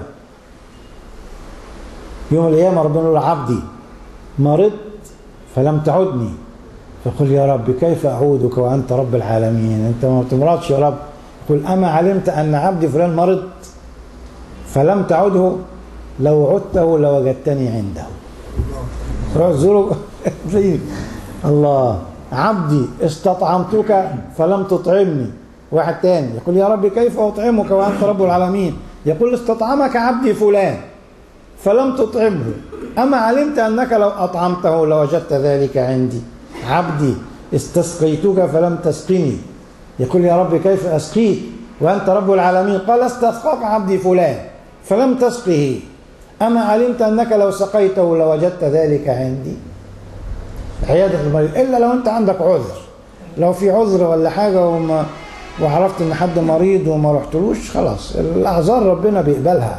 Speaker 2: يوم القيامة ربنا يقول عبدي مرضت فلم تعدني فقل يا رب كيف أعودك وأنت رب العالمين، أنت ما بتمرضش يا رب. قل أما علمت أن عبدي فلان مرض فلم تعده لو عدته لوجدتني عنده. روح زوره الله عبدي استطعمتك فلم تطعمني. واحد تاني يقول يا رب كيف أطعمك وأنت رب العالمين، يقول استطعمك عبدي فلان فلم تطعمه أما علمت أنك لو أطعمته لوجدت ذلك عندي. عبدي استسقيتك فلم تسقني، يقول يا رب كيف أسقيك وأنت رب العالمين، قال استسقاك عبدي فلان فلم تسقه أما علمت أنك لو سقيته لوجدت ذلك عندي. عيادة المريض إلا لو أنت عندك عذر، لو في عذر ولا حاجة وما وعرفت إن حد مريض وما رحتلوش خلاص، الأعذار ربنا بيقبلها،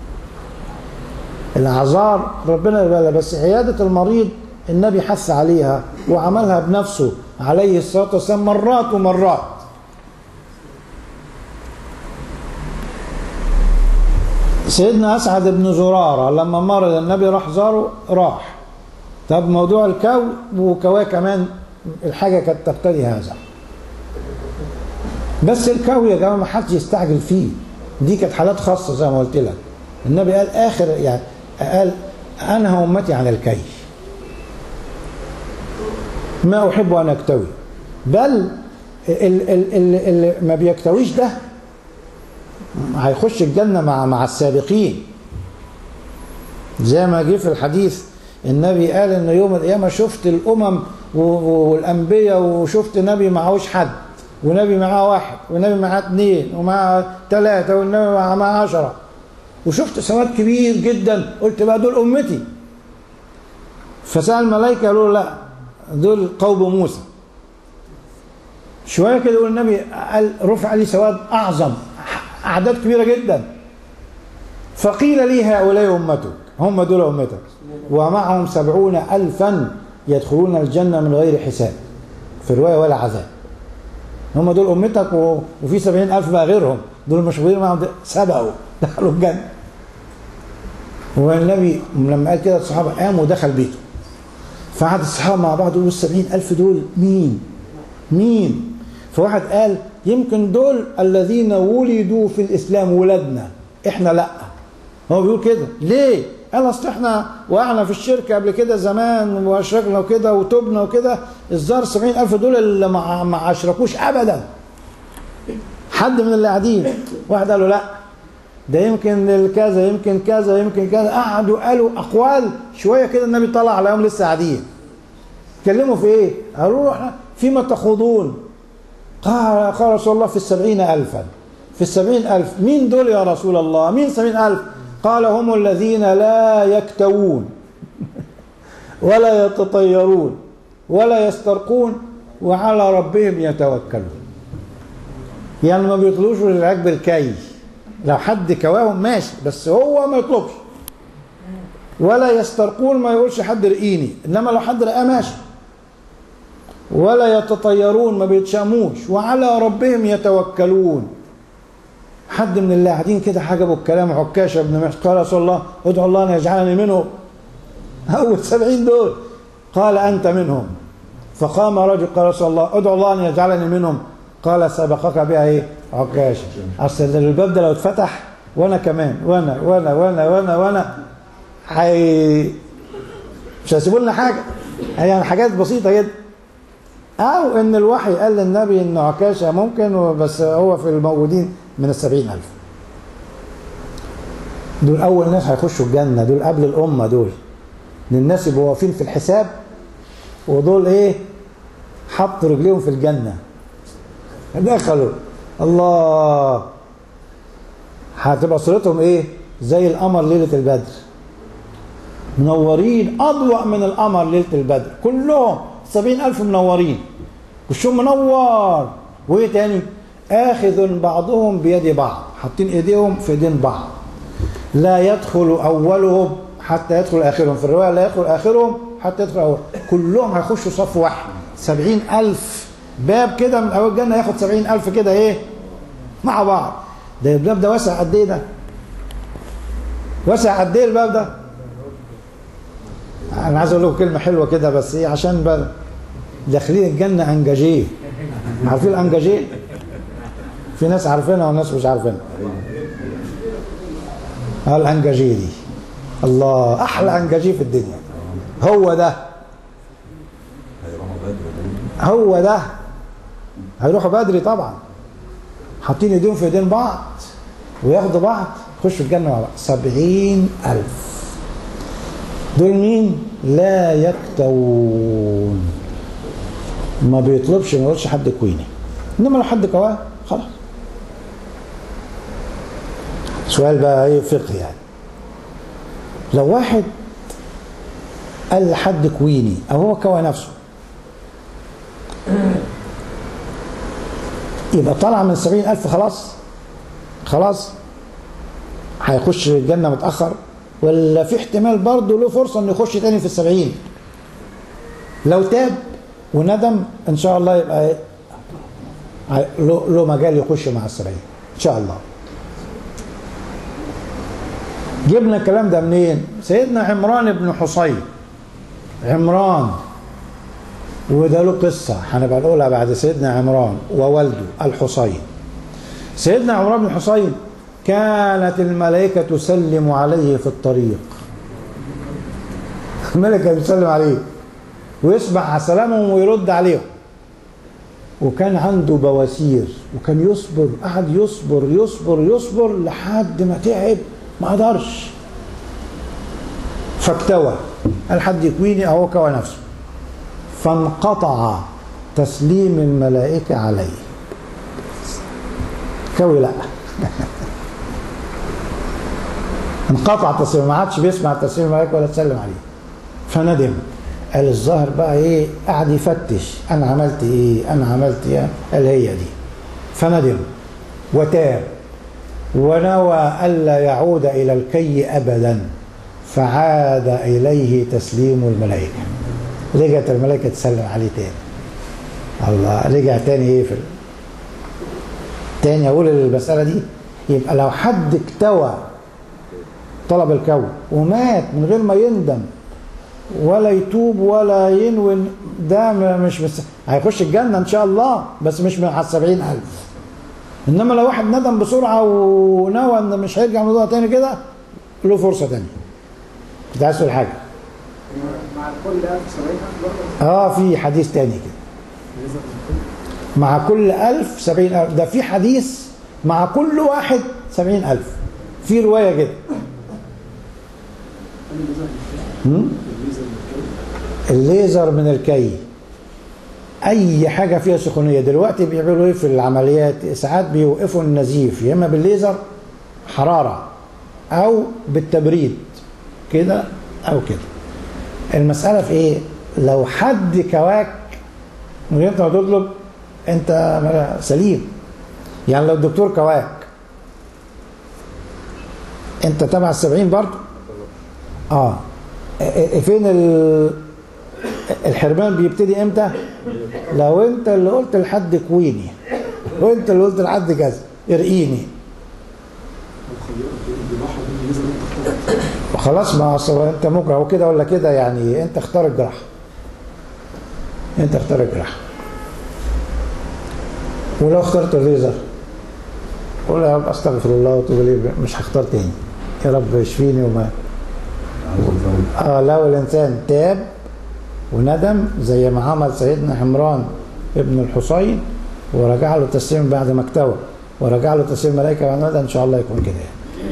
Speaker 2: الأعذار ربنا بيقبلها. بس عيادة المريض النبي حث عليها وعملها بنفسه عليه الصلاة والسلام مرات ومرات. سيدنا أسعد بن زرارة لما مرض النبي راح زاره راح. طب موضوع الكو وكواه كمان الحاجة كانت تقتضي هذا، بس الكو يا جماعة ما حدش يستعجل فيه، دي كانت حالات خاصة زي ما قلت لك. النبي قال آخر يعني قال أنهى أمتي عن الكي، ما أحب أن أكتوي، بل اللي ما بيكتويش ده هيخش الجنة مع مع السابقين. زي ما جه في الحديث النبي قال ان يوم القيامة شفت الامم والانبياء وشفت نبي معهوش حد ونبي معاه واحد ونبي معاه اثنين ومعاه ثلاثة والنبي معاه عشرة، وشفت سواد كبير جدا، قلت بقى دول امتي. فسأل الملائكة قالوا لا دول قوم موسى. شوية كده يقول النبي قال رفع لي سواد اعظم، أعداد كبيرة جدا، فقيل لي هؤلاء أمتك، هم دول أمتك ومعهم سبعون ألفا يدخلون الجنة من غير حساب، في رواية ولا عذاب. هم دول أمتك وفي سبعين ألف بقى غيرهم، دول مشغولين معهم سبقوا دخلوا الجنة. والنبي لما قال كده الصحابة قاموا ودخل بيته، فقعد الصحابة مع بعض يقولوا السبعين ألف دول مين مين؟ فواحد قال يمكن دول الذين ولدوا في الإسلام ولدنا، إحنا لأ. هو بيقول كده ليه؟ قال أصل إحنا وقعنا في الشرك قبل كده زمان وأشركنا وكده وتوبنا وكده، الظاهر سبعين ألف دول اللي ما أشركوش أبدا حد من اللي قاعدين. واحد قالوا لأ ده يمكن كذا يمكن كذا يمكن كذا، قعدوا قالوا أقوال. شوية كده النبي طلع عليهم لسه قاعدين، اتكلموا في إيه؟ قالوا إحنا فيما تخوضون؟ قال قال رسول الله في السبعين ألفا، في السبعين ألف. مين دول يا رسول الله؟ مين سبعين ألف؟ قال هم الذين لا يكتوون ولا يتطيرون ولا يسترقون وعلى ربهم يتوكلون. يعني ما بيطلبوش للعلاج بالكي. لو حد كواهم ماشي، بس هو ما يطلبش. ولا يسترقون، ما يقولش حد رقيني، انما لو حد رقاه ماشي. ولا يتطيرون، ما بيتشاموش. وعلى ربهم يتوكلون. حد من اللي قاعدين كده عجبه الكلام عكاشة بن محصن قال رسول الله ادعو الله ان يجعلني منهم. اول سبعين دول قال انت منهم. فقام رجل قال رسول الله ادعو الله ان يجعلني منهم. قال سبقك بها ايه؟ عكاشة. اصل الباب ده لو اتفتح وانا كمان وانا وانا وانا وانا وانا حي... مش هيسيبوا لنا حاجه، يعني حاجات بسيطه جدا. او ان الوحي قال للنبي ان عكاشه ممكن، بس هو في الموجودين من السبعين الف. دول اول ناس هيخشوا الجنه، دول قبل الامه، دول الناس يبقوا واقفين في الحساب، ودول ايه؟ حطوا رجليهم في الجنه دخلوا. الله، هتبقى صورتهم ايه؟ زي القمر ليله البدر، منورين اضوأ من القمر ليله البدر. كلهم سبعين الف منورين، وشهم منور. وايه تاني؟ اخذ بعضهم بيد بعض، حاطين ايديهم في ايدين بعض. لا يدخل اولهم حتى يدخل اخرهم، في الروايه لا يدخل اخرهم حتى يدخل اولهم. كلهم هيخشوا صف واحد. سبعين الف باب كده من اول الجنه ياخد سبعين الف كده ايه مع بعض. ده الباب ده واسع قد ايه؟ ده واسع قد ايه الباب ده؟ انا عايز اقول لكم كلمه حلوه كده، بس ايه عشان بقى داخلين الجنه انجاجيه. عارفين الانجاجيه؟ في ناس عارفينها وناس مش عارفينها. اه الانجاجيه دي، الله، احلى انجاجيه في الدنيا. هو ده هو ده هيروحوا بدري طبعا، حاطين ايديهم في ايدين بعض وياخدوا بعض يخشوا الجنه مع بعض. سبعين الف. دول مين؟ لا يكتوون، ما بيطلبش، ما يقولش حد كويني، انما لو حد كواه خلاص. سؤال بقى ايه فقهي يعني. لو واحد قال لحد كويني او هو كوى نفسه، يبقى طلع من سبعين الف خلاص خلاص هيخش الجنة متأخر، ولا في احتمال برضه له فرصة انه يخش تاني في السبعين؟ لو تاب وندم ان شاء الله يبقى له له مجال يخش مع السبعين ان شاء الله. جبنا الكلام ده منين؟ سيدنا عمران بن حصين. عمران وده له قصة هنبقى نقولها بعد سيدنا عمران ووالده الحصين. سيدنا عمران بن حصين كانت الملائكة تسلم عليه في الطريق. الملائكة تسلم عليه ويسمع سلامهم ويرد عليهم. وكان عنده بواسير وكان يصبر، قعد يصبر يصبر يصبر لحد ما تعب ما قدرش فاكتوى. قال حد يكويني أهو كوى نفسه. فانقطع تسليم الملائكة عليه. كوي لا انقطع تسليم، ما عادش بيسمع تسليم الملائكة ولا تسلم عليه. فندم، قال الظاهر بقى ايه، قعد يفتش انا عملت ايه انا عملت ايه. قال هي دي. فندم وتاب ونوى الا يعود الى الكي ابدا، فعاد اليه تسليم الملائكة. رجعت الملائكة تسلم عليه تاني. الله، رجع تاني ايه في تاني. اقول المسألة دي يبقى لو حد اكتوى طلب الكون ومات من غير ما يندم ولا يتوب ولا ينوي، ده مش بس هيخش الجنة ان شاء الله، بس مش من على السبعين الف. انما لو واحد ندم بسرعة ونوى ان مش هيرجع الموضوع تاني كده، له فرصة تانية. كنت عايز تقول حاجة؟
Speaker 3: مع كل ألف سبعين ألف برضه؟
Speaker 2: اه في حديث تاني كده، مع كل ألف سبعين ألف. ده في حديث مع كل واحد سبعين ألف، في رواية كده. الليزر من الكي، أي حاجة فيها سخونية. دلوقتي بيعملوا إيه في العمليات؟ ساعات بيوقفوا النزيف يا إما بالليزر حرارة أو بالتبريد كده أو كده. المسألة في إيه؟ لو حد كواك من غير ما تطلب أنت سليم، يعني لو الدكتور كواك انت تبع السبعين برضه؟ اه فين ال... الحرمان بيبتدي امتى؟ لو انت اللي قلت لحد كويني وانت اللي قلت لحد كذا ارقيني خلاص. ما اصل انت ممكن هو كده ولا كده، يعني انت اختار الجراحه، انت اختار الجراحه. ولو اخترت الليزر قول يا رب استغفر الله واتوب اليه، مش هختار تاني، يا رب اشفيني. وما اه لو الانسان تاب وندم زي ما عمل سيدنا حمران ابن الحصين ورجع له تسليم بعد ما اكتوى، ورجع له تسليم الملائكه بعد ما ان شاء الله يكون كده.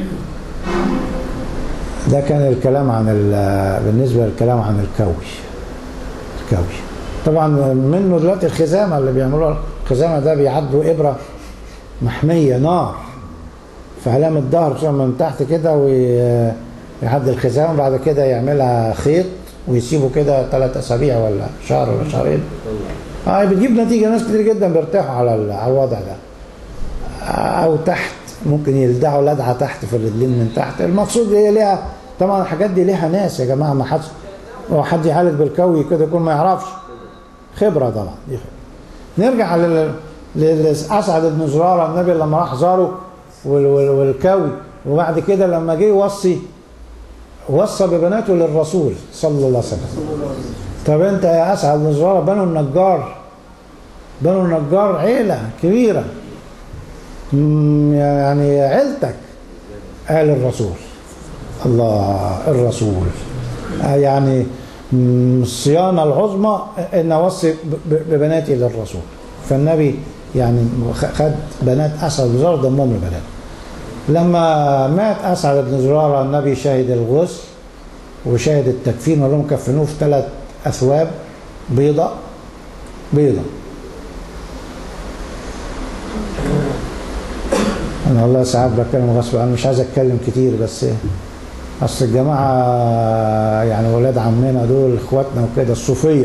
Speaker 2: ده كان الكلام عن بالنسبه للكلام عن الكوي. الكوي طبعا منه دلوقتي الخزامه اللي بيعملوها. الخزامه ده بيعدوا ابره محميه نار في علامه الظهر من تحت كده، ويعدي الخزامه بعد كده يعملها خيط ويسيبه كده ثلاث اسابيع ولا شهر ولا شهرين. اه بتجيب نتيجه، ناس كتير جدا بيرتاحوا على الوضع ده. او تحت ممكن يلدعوا لدعه تحت في الرجلين من تحت. المقصود هي ليها طبعا الحاجات دي ليها ناس يا جماعه، ما حدش هو حد يعالج بالكوي كده يكون ما يعرفش. خبره طبعا دي خبرة. نرجع لل لأسعد بن زرارة النبي لما راح زاره والكوي، وبعد كده لما جه يوصي وصى ببناته للرسول صلى الله عليه وسلم. طب انت يا أسعد بن زرارة بنو النجار، بنو النجار عيلة كبيرة يعني عيلتك. قال الرسول الله الرسول يعني الصيانة العظمى ان اوصي ببناتي للرسول. فالنبي يعني خد بنات أسعد بن زرارة ضمهم البنات. لما مات أسعد بن زرارة النبي شهد الغسل وشهد التكفين، ولهم كفنوه في ثلاث أثواب بيضة بيضة. أنا والله ساعات بتكلم غصب عني، مش عايز أتكلم كتير، بس أصل الجماعة يعني ولاد عمنا دول إخواتنا وكده الصوفية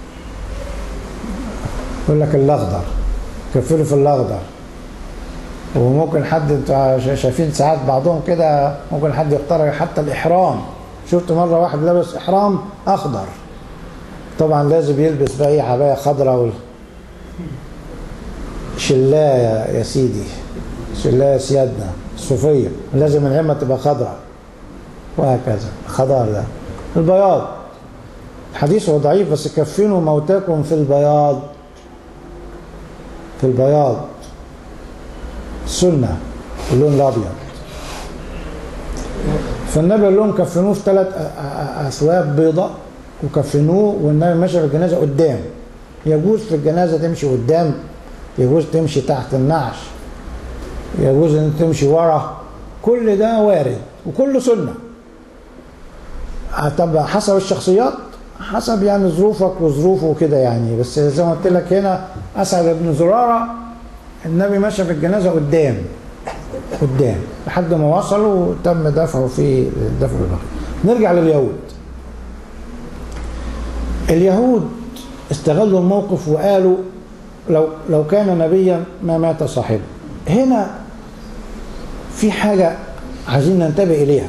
Speaker 2: يقول لك الأخضر كفلوا في الأخضر. وممكن حد انتوا شايفين ساعات بعضهم كده ممكن حد يختار حتى الإحرام. شفت مرة واحد لابس إحرام أخضر، طبعا لازم يلبس بقى ايه عباية خضراء وال... شلاية يا سيدي، شلاية سيادنا الصوفية لازم العمة تبقى خضراء وهكذا. خضار ده البياض. الحديث هو ضعيف بس كفنوا موتاكم في البياض، في البياض سنة اللون الأبيض. فالنبي قال لهم كفنوه في ثلاث أثواب بيضاء وكفنوه، والنبي ماشي في الجنازة قدام. يجوز في الجنازة تمشي قدام، يجوز تمشي تحت النعش، يجوز ان تمشي ورا، كل ده وارد وكله سنة. طب حسب الشخصيات، حسب يعني ظروفك وظروفه وكده يعني. بس زي ما قلت لك هنا أسعد بن زرارة النبي ماشي في الجنازة قدام قدام لحد ما وصلوا وتم دفعه في دفع البقية. نرجع لليهود. اليهود استغلوا الموقف وقالوا لو لو كان نبيا ما مات صاحبه. هنا في حاجة عايزين ننتبه إليها،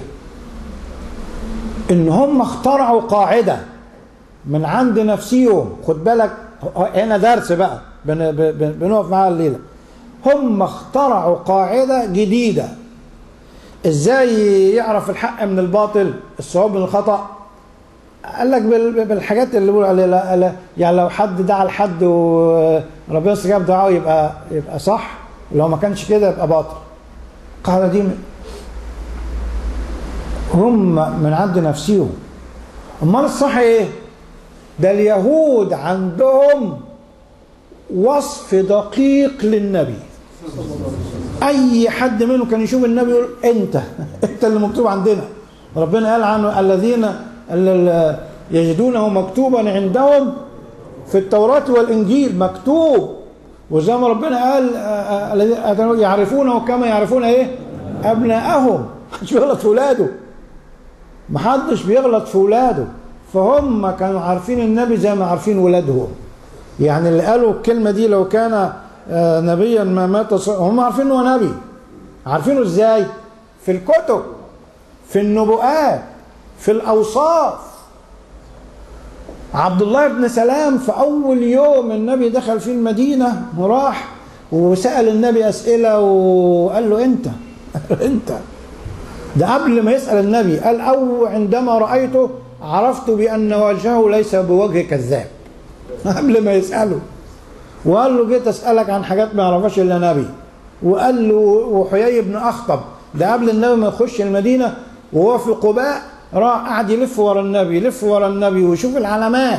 Speaker 2: إن هم اخترعوا قاعدة من عند نفسيهم. خد بالك هنا درس بقى بنقف معاها الليلة. هم اخترعوا قاعدة جديدة ازاي يعرف الحق من الباطل، الصواب من الخطأ. قال لك بالحاجات اللي بيقولوا عليها لا لا يعني لو حد دعا لحد وربنا استجاب دعاه يبقى يبقى صح، لو ما كانش كده يبقى باطل. القاعدة دي هم من عند نفسهم. امال الصح ايه؟ ده اليهود عندهم وصف دقيق للنبي. اي حد منهم كان يشوف النبي يقول انت انت اللي مكتوب عندنا. ربنا قال عنه الذين يجدونه مكتوبا عندهم في التوراة والانجيل، مكتوب. وزي ما ربنا قال يعرفونه كما يعرفون ايه ابناءهم. محدش بيغلط في ولاده، محدش بيغلط في ولاده. فهم كانوا عارفين النبي زي ما عارفين ولادهم. يعني اللي قالوا الكلمة دي لو كان آه نبيا ما مات صحيبه. هم عارفين انه نبي. عارفينه ازاي؟ في الكتب، في النبوءات، في الاوصاف. عبد الله بن سلام في اول يوم النبي دخل في المدينه وراح وسأل النبي اسئله وقال له انت انت ده قبل ما يسأل النبي قال او عندما رأيته عرفت بان وجهه ليس بوجه كذاب. قبل ما يسأله وقال له جيت اسألك عن حاجات ما يعرفهاش الا نبي. وقال له وحيي بن اخطب ده قبل النبي ما يخش المدينه وهو في قباء راح قعد يلف ورا النبي يلف ورا النبي ويشوف العلامات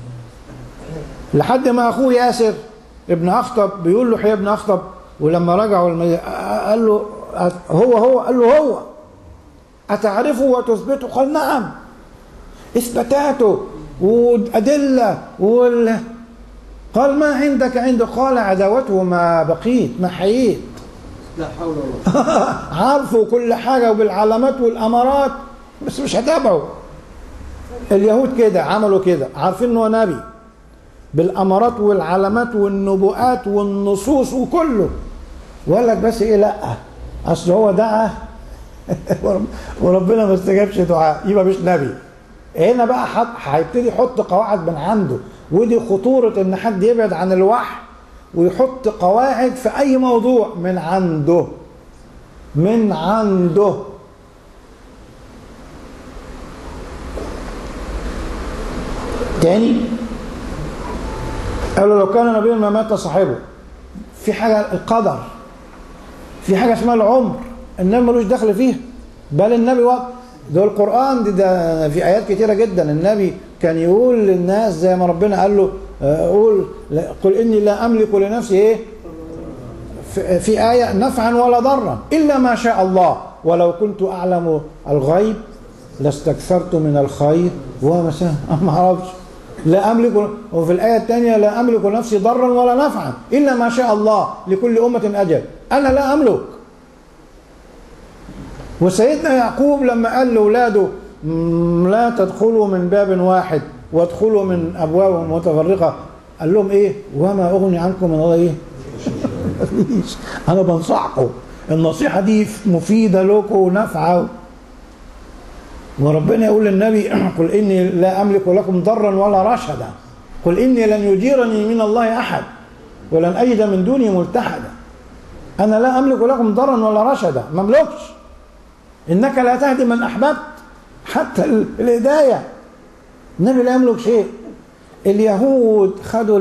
Speaker 2: لحد ما اخوه ياسر ابن اخطب بيقول له حيي بن اخطب ولما رجعوا المدينة قال له هو هو قال له هو اتعرفه وتثبته؟ قال نعم اثباتاته وادله وال قال ما عندك عنده؟ قال عداوته ما بقيت ما حييت.
Speaker 3: لا حول ولا قوة.
Speaker 2: عارفوا كل حاجة وبالعلامات والأمارات بس مش هتابعوا. اليهود كده عملوا كده عارفين انه نبي بالأمارات والعلامات والنبوءات والنصوص وكله. وقال لك بس ايه لا اصل هو دعا وربنا ما استجابش دعاء يبقى مش نبي. هنا بقى حط هيبتدي يحط قواعد من عنده. ودي خطورة ان حد يبعد عن الوحي ويحط قواعد في اي موضوع من عنده من عنده. تاني قالوا لو كان نبيا ما مات صاحبه. في حاجة القدر، في حاجة اسمها العمر النبي ملوش دخل فيها بل النبي وقت ده القرآن دي ده في آيات كتيرة جدا النبي كان يقول للناس زي ما ربنا قال له قول قل إني لا أملك لنفسي إيه في, في آية نفعا ولا ضرا إلا ما شاء الله ولو كنت أعلم الغيب لاستكثرت من الخير وما ما أعرفش لا أملك. وفي الآية الثانية لا أملك نفسي ضرا ولا نفعا إلا ما شاء الله لكل أمة أجل. أنا لا أملك. وسيدنا يعقوب لما قال لأولاده لا تدخلوا من باب واحد وادخلوا من أبواب متفرقة قال لهم إيه وما أغني عنكم من الله إيه أنا بنصحكم النصيحة دي مفيدة لكم ونافعة. وربنا يقول للنبي قل إني لا أملك لكم ضرا ولا رشدا قل إني لن يجيرني من الله أحد ولن أجد من دوني ملتحدا. أنا لا أملك لكم ضرا ولا رشدا ما أملكش. إنك لا تهدي من أحببت حتى الهداية. النبي لا يملك شيء. اليهود خدوا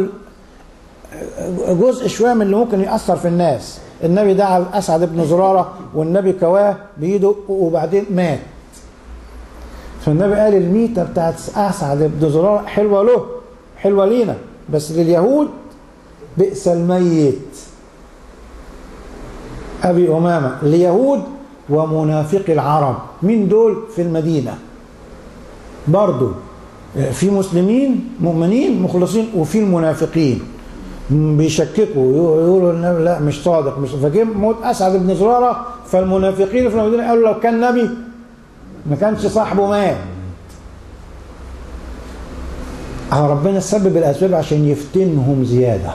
Speaker 2: جزء شوية من اللي ممكن يأثر في الناس. النبي دعا أسعد بن زرارة والنبي كواه بيده وبعدين مات. فالنبي قال الميتة بتاعت أسعد بن زرارة حلوة له حلوة لينا بس لليهود بئس الميت. أبي أمامة اليهود ومنافقي العرب مين دول في المدينة برضو في مسلمين مؤمنين مخلصين وفي المنافقين بيشككوا يقولوا النبي لا مش صادق مش فاكر موت أسعد بن زرارة. فالمنافقين في المدينة قالوا لو كان نبي ما كانش صاحبه مات. ربنا سبب الأسباب عشان يفتنهم زيادة.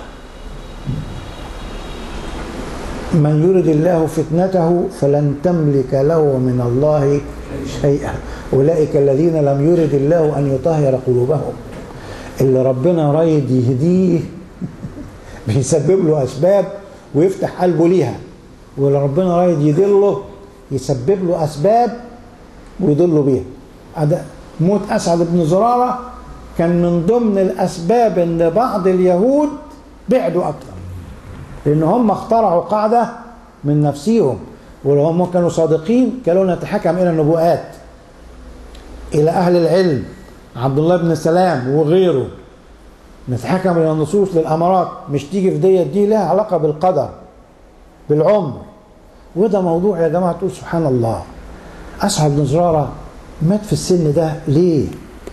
Speaker 2: من يرد الله فتنته فلن تملك له من الله شيئا أولئك الذين لم يرد الله أن يطهر قلوبهم. اللي ربنا رايد يهديه بيسبب له أسباب ويفتح قلبه ليها واللي ربنا رايد يضله يسبب له أسباب ويضله بيها. موت أسعد بن زرارة كان من ضمن الأسباب أن بعض اليهود بعدوا أكثر لأن هم اخترعوا قاعدة من نفسهم ولو هم كانوا صادقين كانوا نتحكم إلى النبوءات إلى أهل العلم عبد الله بن سلام وغيره نتحكم إلى النصوص للأمارات مش تيجي في ديت دي لها علاقة بالقدر بالعمر. وده موضوع يا جماعة تقول سبحان الله أسعد بن زرارة مات في السن ده ليه؟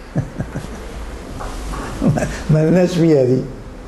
Speaker 2: ما لناش فيها دي.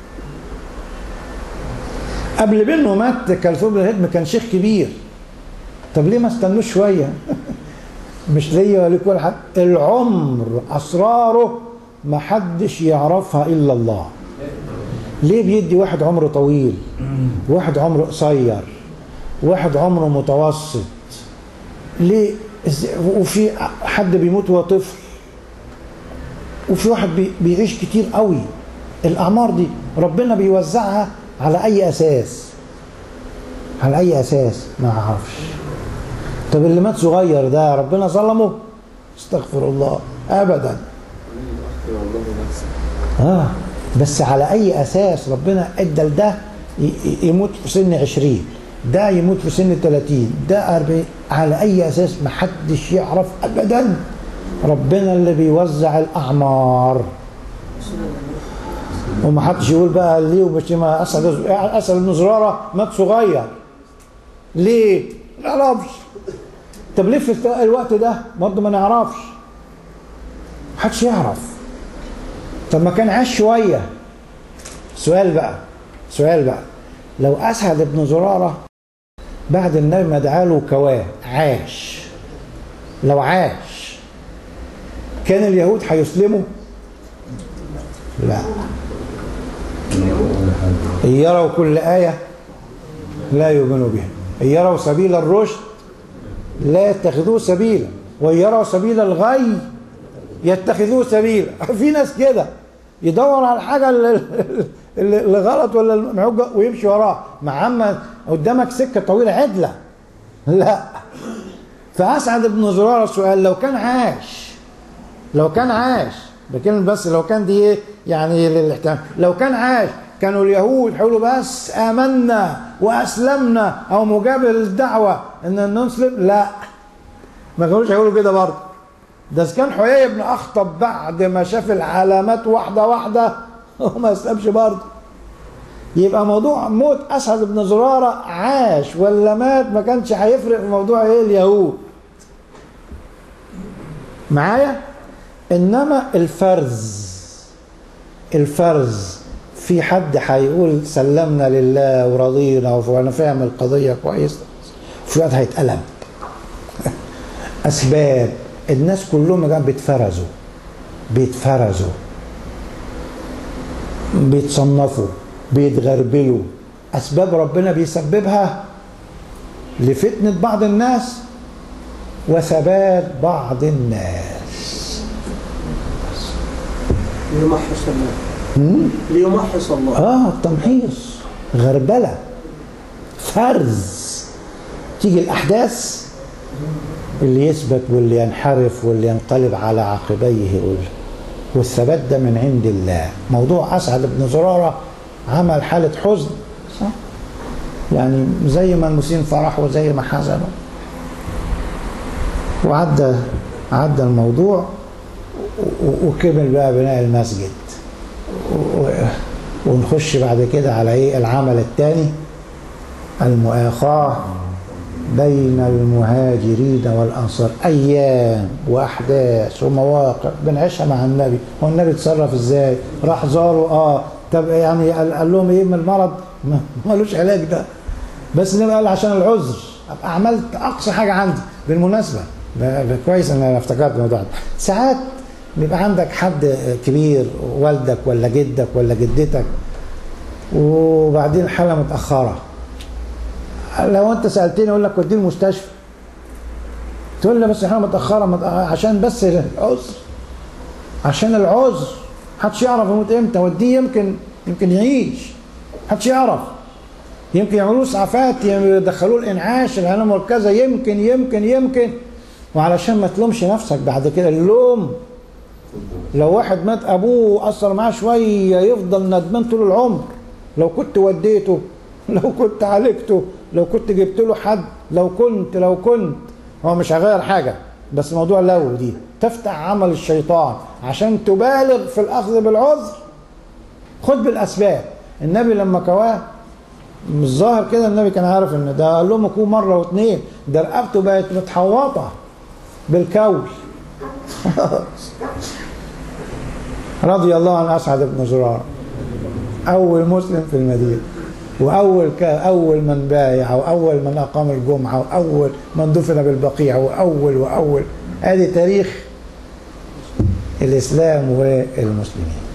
Speaker 2: قبل منه مات كلثوم بن الهدم كان شيخ كبير. طب ليه ما استنوش شويه؟ مش ليا ولا لكل حد. العمر اسراره ما حدش يعرفها الا الله. ليه بيدي واحد عمره طويل، واحد عمره قصير، واحد عمره متوسط؟ ليه؟ وفي حد بيموت وهو طفل، وفي واحد بيعيش كتير قوي. الأعمار دي ربنا بيوزعها على أي أساس؟ على أي أساس؟ ما أعرفش. طب اللي مات صغير ده ربنا ظلمه؟ استغفر الله، أبدا. آه بس على أي أساس ربنا إدى لده يموت في سن عشرين، ده يموت في سن ثلاثين، ده أربعين؟ على أي أساس؟ محدش يعرف أبدا. ربنا اللي بيوزع الأعمار، ومحدش يقول بقى ليه ومش ما أسعد أسعد بن زرارة مات صغير ليه؟ ما نعرفش. طب ليه في الوقت ده؟ برضه ما نعرفش، محدش يعرف. طب ما كان عاش شوية. سؤال بقى سؤال بقى لو أسعد بن زرارة بعد النبي ما دعاله كواه عاش، لو عاش كان اليهود هيسلموا؟ لا. إن يروا كل آية لا يؤمنوا بها، إن يروا سبيل الرشد لا يتخذوه سبيلا، وإن يروا سبيل الغي يتخذوه سبيلا. في ناس كده يدور على الحاجة اللي غلط ولا المعوجة ويمشي وراها، مع أما قدامك سكة طويلة عدلة. لا. فأسعد بن زرارة السؤال لو كان عاش، لو كان عاش لكن بس لو كان دي ايه يعني للاحتمال، لو كان عاش كانوا اليهود هيقولوا بس آمنا وأسلمنا أو مجاب الدعوة إن نسلم؟ لا، ما كانوش هيقولوا كده برضه. ده كان حيي بن أخطب بعد ما شاف العلامات واحدة واحدة وما أسلمش برضه. يبقى موضوع موت أسعد بن زرارة عاش ولا مات ما كانش هيفرق في موضوع إيه اليهود. معايا؟ إنما الفرز الفرز في حد هيقول سلمنا لله ورضينا وأنا فاهم القضية كويس، في واحد هيتقلب. أسباب الناس كلهم بيتفرزوا بيتفرزوا بيتصنفوا بيتغربلوا. أسباب ربنا بيسببها لفتنة بعض الناس وثبات بعض الناس.
Speaker 4: ليمحص الله ليمحص الله
Speaker 2: اه التمحيص، غربلة، فرز. تيجي الأحداث اللي يثبت واللي ينحرف واللي ينقلب على عقبيه، والثبات ده من عند الله. موضوع أسعد بن زرارة عمل حالة حزن، صح؟ يعني زي ما المسلمين فرحوا وزي ما حزنوا، وعدى عدى الموضوع وكمل بقى بناء المسجد، ونخش بعد كده على ايه العمل الثاني، المؤاخاة بين المهاجرين والأنصار. أيام وأحداث ومواقف بنعيشها مع النبي. هو النبي اتصرف ازاي؟ راح زاره اه طب يعني قال لهم ايه من المرض؟ ما مالوش علاج ده، بس النبي قال عشان العذر ابقى عملت اقصى حاجه عندي. بالمناسبه كويس ان انا افتكرت الموضوع ده. ساعات بيبقى عندك حد كبير، والدك ولا جدك ولا جدتك، وبعدين الحاله متاخره، لو انت سالتني اقول لك وديه المستشفى، تقول لي بس احنا متاخره عشان بس العذر، عشان العذر محدش يعرف يموت امتى. وديه يمكن يمكن يعيش، محدش يعرف، يمكن يعملوا اسعافات، يدخلوه الانعاش العنايه المركزه، يمكن يمكن يمكن وعلشان ما تلومش نفسك بعد كده. اللوم لو واحد مات ابوه اثر معاه شويه يفضل ندمان طول العمر. لو كنت وديته، لو كنت عالجته، لو كنت جبت له حد، لو كنت لو كنت هو مش هيغير حاجه، بس موضوع لو دي تفتح عمل الشيطان عشان تبالغ في الاخذ بالعذر. خد بالاسباب. النبي لما كواه مش ظاهر كده، النبي كان عارف ان ده، قال لهم اكوه مره واثنين، ده رقبته بقت متحوطه بالكول. رضي الله عن اسعد بن زرارة، اول مسلم في المدينه، واول اول من بايع، واول من اقام الجمعه، واول من دفن بالبقيع، واول واول ادي تاريخ الاسلام والمسلمين.